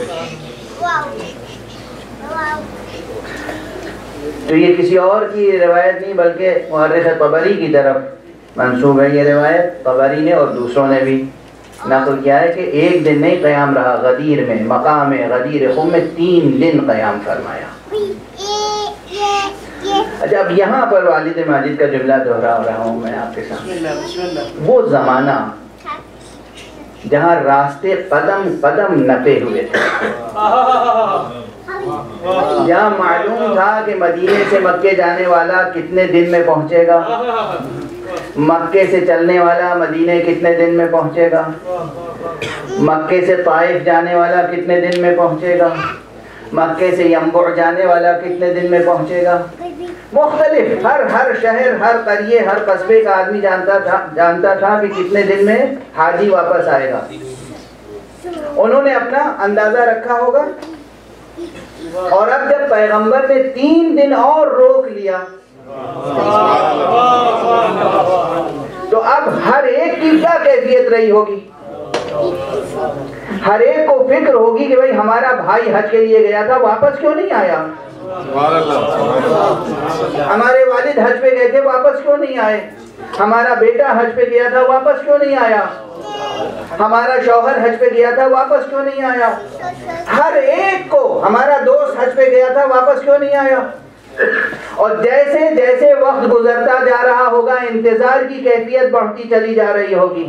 تو یہ کسی اور کی روایت نہیں بلکہ مورخ طبری کی طرف منسوب ہے یہ روایت۔ طبری نے اور دوسروں نے بھی نقل کیا ہے کہ ایک دن نہیں قیام رہا، غدیر میں، مقام غدیر خم میں 3 دن قیام فرمایا۔ اچھا، اب یہاں پر والد ماجد کا جملہ دہرا رہا ہوں میں آپ کے سامنے۔ وہ زمانہ جہاں راستے قدم قدم نپے ہوئے تھے، جہاں معلوم تھا کہ مدینے سے مکے جانے والا کتنے دن میں پہنچے گا، مکے سے چلنے والا مدینے کتنے دن میں پہنچے گا، مکے سے طائف جانے والا کتنے دن میں پہنچے گا، مکے سے ینبع جانے والا کتنے دن میں پہنچے گا، مختلف ہر شہر، ہر قریے، ہر قصبے کا آدمی جانتا تھا کہ کتنے دن میں حاجی واپس آئے گا۔ انہوں نے اپنا اندازہ رکھا ہوگا، اور اب جب پیغمبر نے 3 دن اور روک لیا تو اب ہر ایک کی کیا کیفیت رہی ہوگی؟ ہر ایک کو فکر ہوگی کہ بھئی ہمارا بھائی حج کے لیے گیا تھا، واپس کیوں نہیں آیا؟ ہمارے والد حج پہ گئے تھے، واپس کیوں نہیں آئے؟ ہمارا بیٹا حج پہ گیا تھا، واپس کیوں نہیں آیا؟ ہمارا شوہر حج پہ گیا تھا، واپس کیوں نہیں آیا؟ ہر ایک کو، ہمارا دوست حج پہ گیا تھا، واپس کیوں نہیں آیا؟ اور جیسے جیسے وقت گزرتا جا رہا ہوگا، انتظار کی کیفیت بڑھتی چلی جا رہی ہوگی۔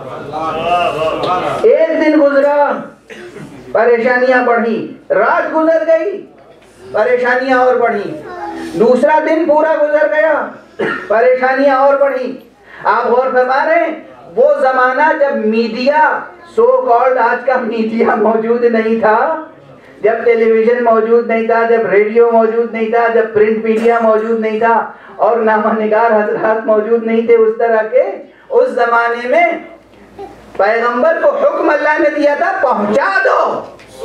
ایک دن گزرا، پریشانیاں بڑھی، رات گزر گئی، پریشانیاں اور بڑھی، دوسرا دن پورا گزر گیا، پریشانیاں اور بڑھی۔ آپ غور فرما رہے ہیں، وہ زمانہ جب میڈیا، سو کالڈ آج کا میڈیا موجود نہیں تھا، جب ٹیلی ویژن موجود نہیں تھا، جب ریڈیو موجود نہیں تھا، جب پرنٹ میڈیا موجود نہیں تھا، اور نامہ نگار حضرات موجود نہیں تھے اس طرح کے، اس زمانے میں پیغمبر کو حکم اللہ نے دیا تھا پہنچا دو۔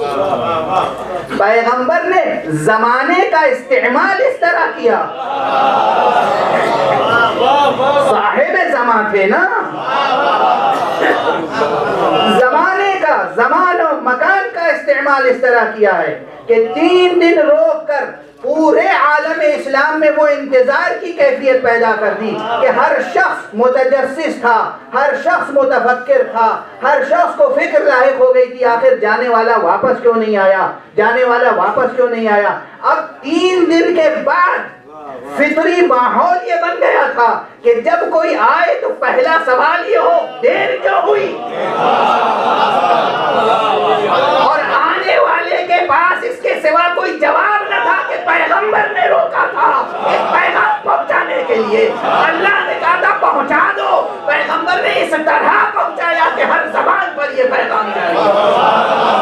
پیغمبر نے زمانے کا استعمال اس طرح کیا، صاحب زمان تھے نا، زمانے کا، زمان و مکان کا استعمال اس طرح کیا ہے کہ 3 دن روک کر پورے عالم اسلام میں وہ انتظار کی کیفیت پیدا کر دی کہ ہر شخص متجسس تھا، ہر شخص متفکر تھا، ہر شخص کو فکر لاحق ہو گئی تھی آخر جانے والا واپس کیوں نہیں آیا، جانے والا واپس کیوں نہیں آیا۔ اب 3 دن کے بعد فطری ماحول یہ بن گیا تھا کہ جب کوئی آئے تو پہلا سوال یہ ہو دیر کیوں ہوئی، اور آنے والے کے پاس اس کے سوا کوئی جواب نہ تھا کہ پیغمبر نے روکا تھا ایک پیغام پہنچانے کے لیے، اللہ نے کہا تھا پہنچا دو، پیغمبر نے اس طرح پہنچایا کہ ہر زبان پر یہ پیغام جاری۔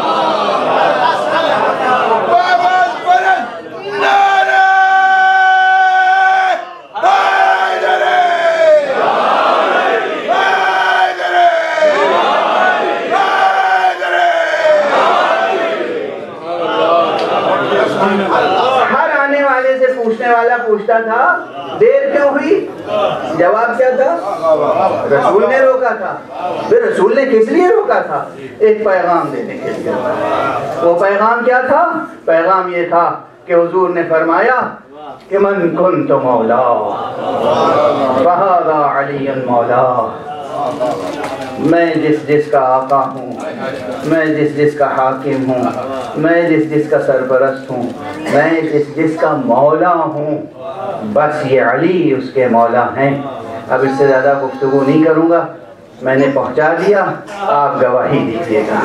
ہر آنے والے سے پوچھنے والا پوچھتا تھا دیر کیوں ہوئی، جواب کیا تھا؟ رسول نے روکا تھا۔ پھر رسول نے کس لیے روکا تھا؟ ایک پیغام دینے کے لیے۔ وہ پیغام کیا تھا؟ پیغام یہ تھا کہ حضور نے فرمایا کہ من کنت مولا فہذا علی مولا۔ میں جس کا آقا ہوں، میں جس کا حاکم ہوں، میں جس کا سرپرست ہوں، میں جس کا مولا ہوں، بس یہ علی اس کے مولا ہیں۔ اب اس سے زیادہ گفتگو نہیں کروں گا، میں نے پہنچا دیا، آپ گواہی دیجیے گا۔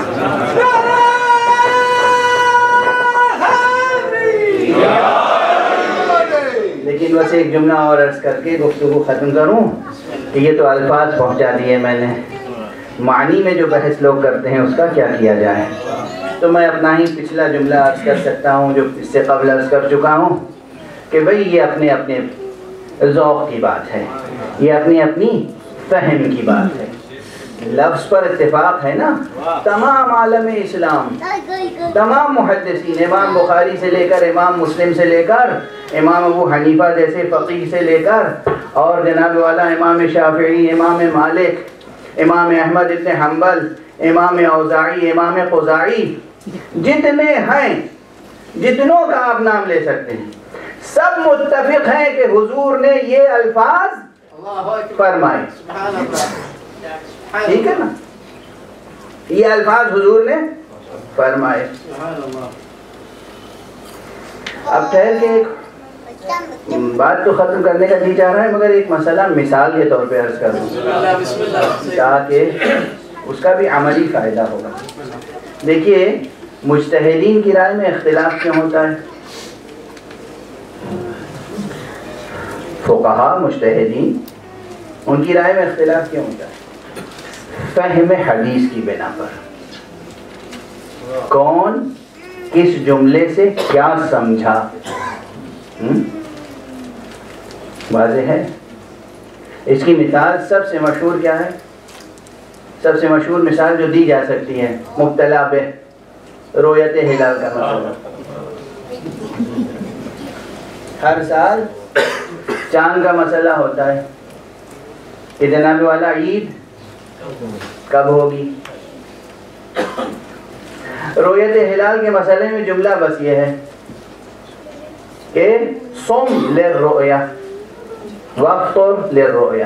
لیکن بس ایک جملہ اور عرض کر کے گفتگو ختم کروں کہ یہ تو الفاظ پہنچا دیے میں نے، معنی میں جو بحث لوگ کرتے ہیں اس کا کیا کیا جائے؟ تو میں اپنا ہی پچھلا جملہ عرض کر سکتا ہوں جو اس سے قبل عرض کر چکا ہوں کہ بھئی یہ اپنے اپنے ذوق کی بات ہے، یہ اپنی اپنی فہم کی بات ہے۔ لفظ پر اتفاق ہے نا، تمام عالم اسلام، تمام محدثین، امام بخاری سے لے کر امام مسلم سے لے کر امام ابو حنیفہ جیسے فقیہ سے لے کر اور جناب والا امام شافعی، امام مالک، امام احمد ابن حنبل، امام اوزاعی، امام قزاعی، جتنے ہیں، جتنوں کا آپ نام لے سکتے ہیں، سب متفق ہیں کہ حضور نے یہ الفاظ فرمائے۔ ٹھیک ہے نا، یہ الفاظ حضور نے فرمائے۔ اب ٹھہر کے ایک بات تو ختم کرنے کا جی چاہ رہا ہے، مگر ایک مسئلہ مثال کے طور پہ عرض کر دوں تاکہ اس کا بھی عملی فائدہ ہوگا۔ دیکھیے، مجتہدین کی رائے میں اختلاف کیوں ہوتا ہے؟ فقہا مجتہدین ان کی رائے میں اختلاف کیوں ہوتا ہے؟ فہم حدیث کی بنا پر، کون کس جملے سے کیا سمجھا، واضح ہے۔ اس کی مثال سب سے مشہور کیا ہے؟ سب سے مشہور مثال جو دی جا سکتی ہے، مبتلا بہ رؤیت ہلال کا مسئلہ۔ ہر سال چاند کا مسئلہ ہوتا ہے کہ جناب والا عید کب ہوگی۔ رؤیت ہلال کے مسئلے میں جملہ بس یہ ہے کہ صم للرؤیا وافطر للرؤیا،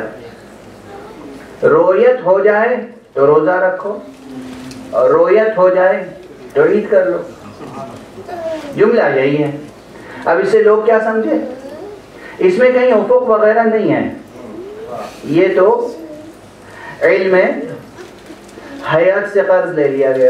رؤیت ہو جائے تو روزہ رکھو اور رؤیت ہو جائے تو عید کر لو، جملہ یہی ہے۔ اب اس سے لوگ کیا سمجھے؟ اس میں کہیں حقوق وغیرہ نہیں ہے، یہ تو علم حیات سے قرض لے لیا گیا۔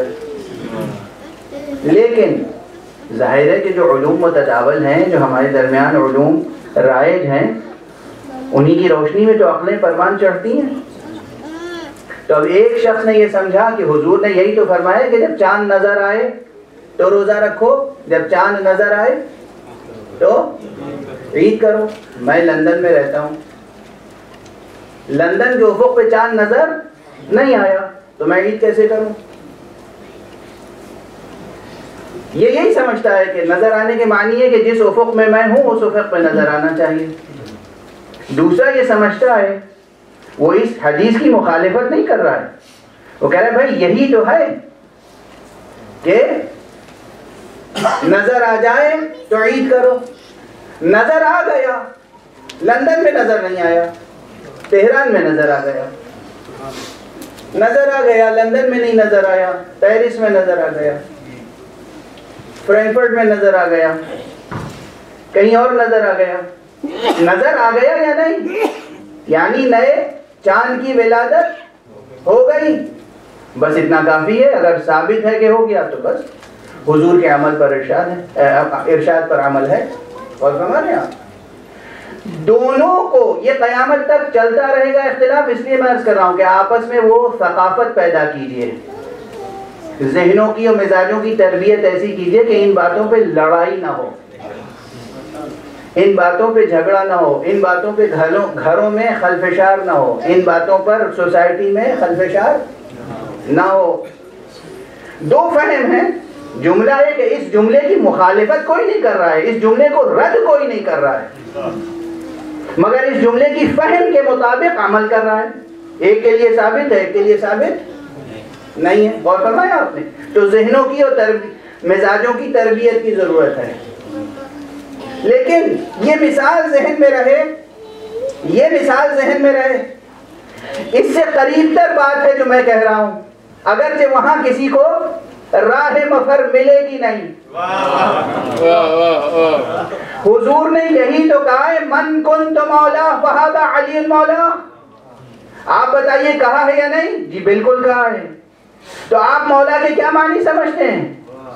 لیکن ظاہر ہے کہ جو علوم متداول ہیں، جو ہمارے درمیان علوم رائج ہیں، انہی کی روشنی میں تو عقلیں پروان چڑھتی ہیں۔ تو اب ایک شخص نے یہ سمجھا کہ حضور نے یہی تو فرمایا کہ جب چاند نظر آئے تو روزہ رکھو، جب چاند نظر آئے تو عید کرو۔ میں لندن میں رہتا ہوں، لندن کے افق پہ چاند نظر نہیں آیا تو میں عید کیسے کروں؟ یہ یہی سمجھتا ہے کہ نظر آنے کے معنی ہے کہ جس افق میں ہوں اس افق پہ نظر آنا چاہیے۔ دوسرا یہ سمجھتا ہے، وہ اس حدیث کی مخالفت نہیں کر رہا ہے، وہ کہہ رہا ہے بھائی یہی تو ہے کہ نظر آ جائے تو عید کرو۔ نظر آ گیا، لندن میں نظر نہیں آیا، تہران میں نظر آ گیا، نظر آ گیا، لندن میں نہیں نظر آیا، پیرس میں نظر آ گیا، فرینکفرٹ میں نظر آ گیا، کہیں اور نظر آ گیا۔ نظر آ گیا یا نہیں، یعنی نئے چاند کی ولادت ہو گئی، بس اتنا کافی ہے۔ اگر ثابت ہے کہ ہو گیا تو بس حضور کے عمل پر ارشاد پر عمل ہے۔ اور فرمانے آپ دونوں کو یہ قیامت تک چلتا رہے گا اختلاف، اس لیے میں عرض کر رہا ہوں کہ آپس میں وہ ثقافت پیدا کیجئے، ذہنوں کی اور مزاجوں کی تربیت ایسی کیجئے کہ ان باتوں پہ لڑائی نہ ہو، ان باتوں پہ جھگڑا نہ ہو، ان باتوں پہ گھروں میں خلفشار نہ ہو، ان باتوں پر سوسائٹی میں خلفشار نہ ہو۔ دو فہم ہیں، جملہ ہے کہ اس جملے کی مخالفت کوئی نہیں کر رہا ہے، اس جملے کو رد کوئی نہیں کر رہا ہے، مگر اس جملے کی فہم کے مطابق عمل کر رہا ہے۔ ایک کے لیے ثابت ہے، ایک کے لیے ثابت نہیں ہے۔ غور فرمایا آپ نے؟ تو ذہنوں کی اور مزاجوں کی تربیت کی ضرورت ہے۔ لیکن یہ مثال ذہن میں رہے، یہ مثال ذہن میں رہے اس سے قریب تر بات ہے جو میں کہہ رہا ہوں، اگرچہ وہاں کسی کو راہ مفر ملے گی نہیں۔ حضور نے یہی تو کہا ہے، من کنت مولا فہذا علی مولا۔ آپ بتائیے کہا ہے یا نہیں؟ جی بالکل کہا ہے۔ تو آپ مولا کے کیا معنی سمجھتے ہیں؟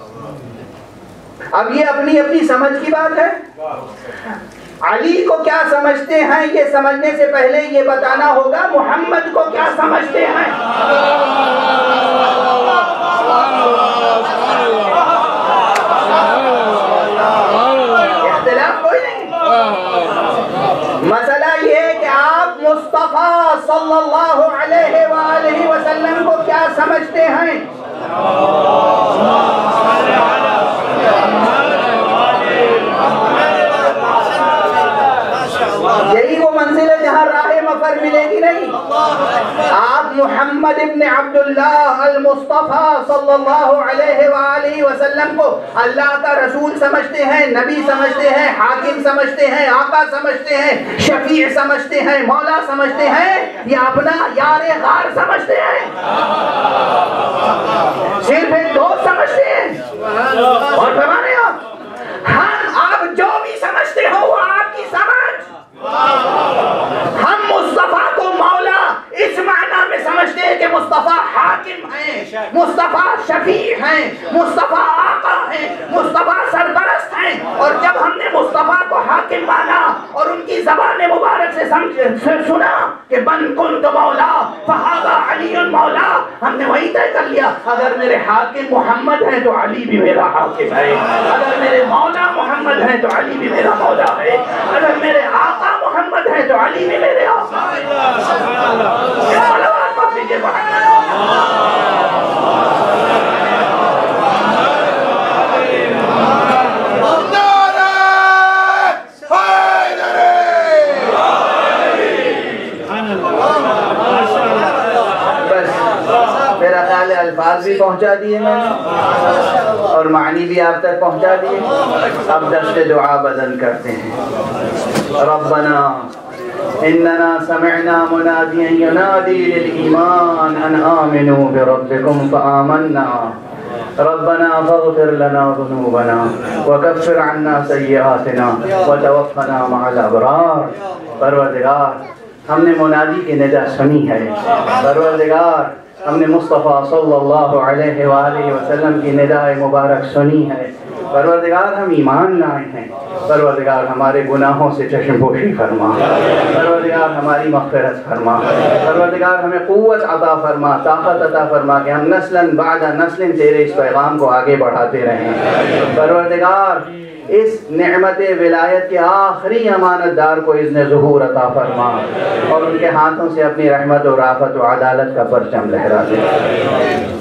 اب یہ اپنی اپنی سمجھ کی بات ہے۔ علی کو کیا سمجھتے ہیں یہ سمجھنے سے پہلے یہ بتانا ہوگا محمد کو کیا سمجھتے ہیں۔ اختلاف کوئی نہیں۔ مسئلہ یہ ہے کہ آپ مصطفیٰ صلی اللہ علیہ وآلہ وسلم کو کیا سمجھتے ہیں۔ یہی وہ منزل ہے جہاں راہ مفر ملے گی نہیں۔ آپ محمد ابن عبداللہ المصطفیٰ صلی اللہ علیہ وآلہ وسلم کو اللہ کا رسول سمجھتے ہیں، نبی سمجھتے ہیں، حاکم سمجھتے ہیں، آقا سمجھتے ہیں، شفیع سمجھتے ہیں، مولا سمجھتے ہیں، یا اپنا یار غار سمجھتے ہیں، صرف ایک دوست سمجھتے ہیں۔ اور فرمانے آپ جو بھی سمجھتے ہو وہ آپ کی سمجھ۔ ہم مصطفیٰ کو مولا اس معنی میں سمجھتے ہیں کہ مصطفیٰ حاکم ہیں، مصطفیٰ شفیع ہیں، مصطفیٰ آقا ہیں، مصطفیٰ سرپرست ہیں۔ اور جب ہم نے مصطفیٰ کو حاکم مانا اور ان کی زبان مبارک سے سنا کہ من کنت مولا فہذا علی مولا، ہم نے وہی طے کر لیا، اگر میرے حاکم محمد ہیں تو علی بھی میرا حاکم ہے، اگر میرے مولا محمد ہیں تو علی بھی میرا مولا ہے، اگر میرے آقا محمد ہیں تو علی بھی میرے آقا ہے۔ صلوات پڑھ لیجیے محمد۔ میرا خیال ہے الفاظ بھی پہنچا دیے میں نے اور معنی بھی آپ تک پہنچا دیے۔ اب دست دعا بدل کرتے ہیں۔ ربنا اننا سمعنا منادیا ینادی للایمان ان آمنوا بربکم فآمنا ربنا فاغفر لنا ذنوبنا وکفر عنا سیئاتنا وتوفنا مع الابرار۔ پروردگار ہم نے منادی کی ندا سنی ہے، پروردگار ہم نے مصطفیٰ صلی اللہ علیہ وآلہ وسلم کی ندائے مبارک سنی ہے، پروردگار ہم ایمان لائے ہیں، پروردگار ہمارے گناہوں سے چشم پوشی فرما، پروردگار ہماری مغفرت فرما، پروردگار ہمیں قوت عطا فرما، طاقت عطا فرما کہ ہم نسلاً بعد نسل تیرے اس پیغام کو آگے بڑھاتے رہیں۔ پروردگار اس نعمت ولایت کے آخری امانت دار کو اذن ظہور عطا فرما اور ان کے ہاتھوں سے اپنی رحمت و رافت و عدالت کا پرچم لہرا دے۔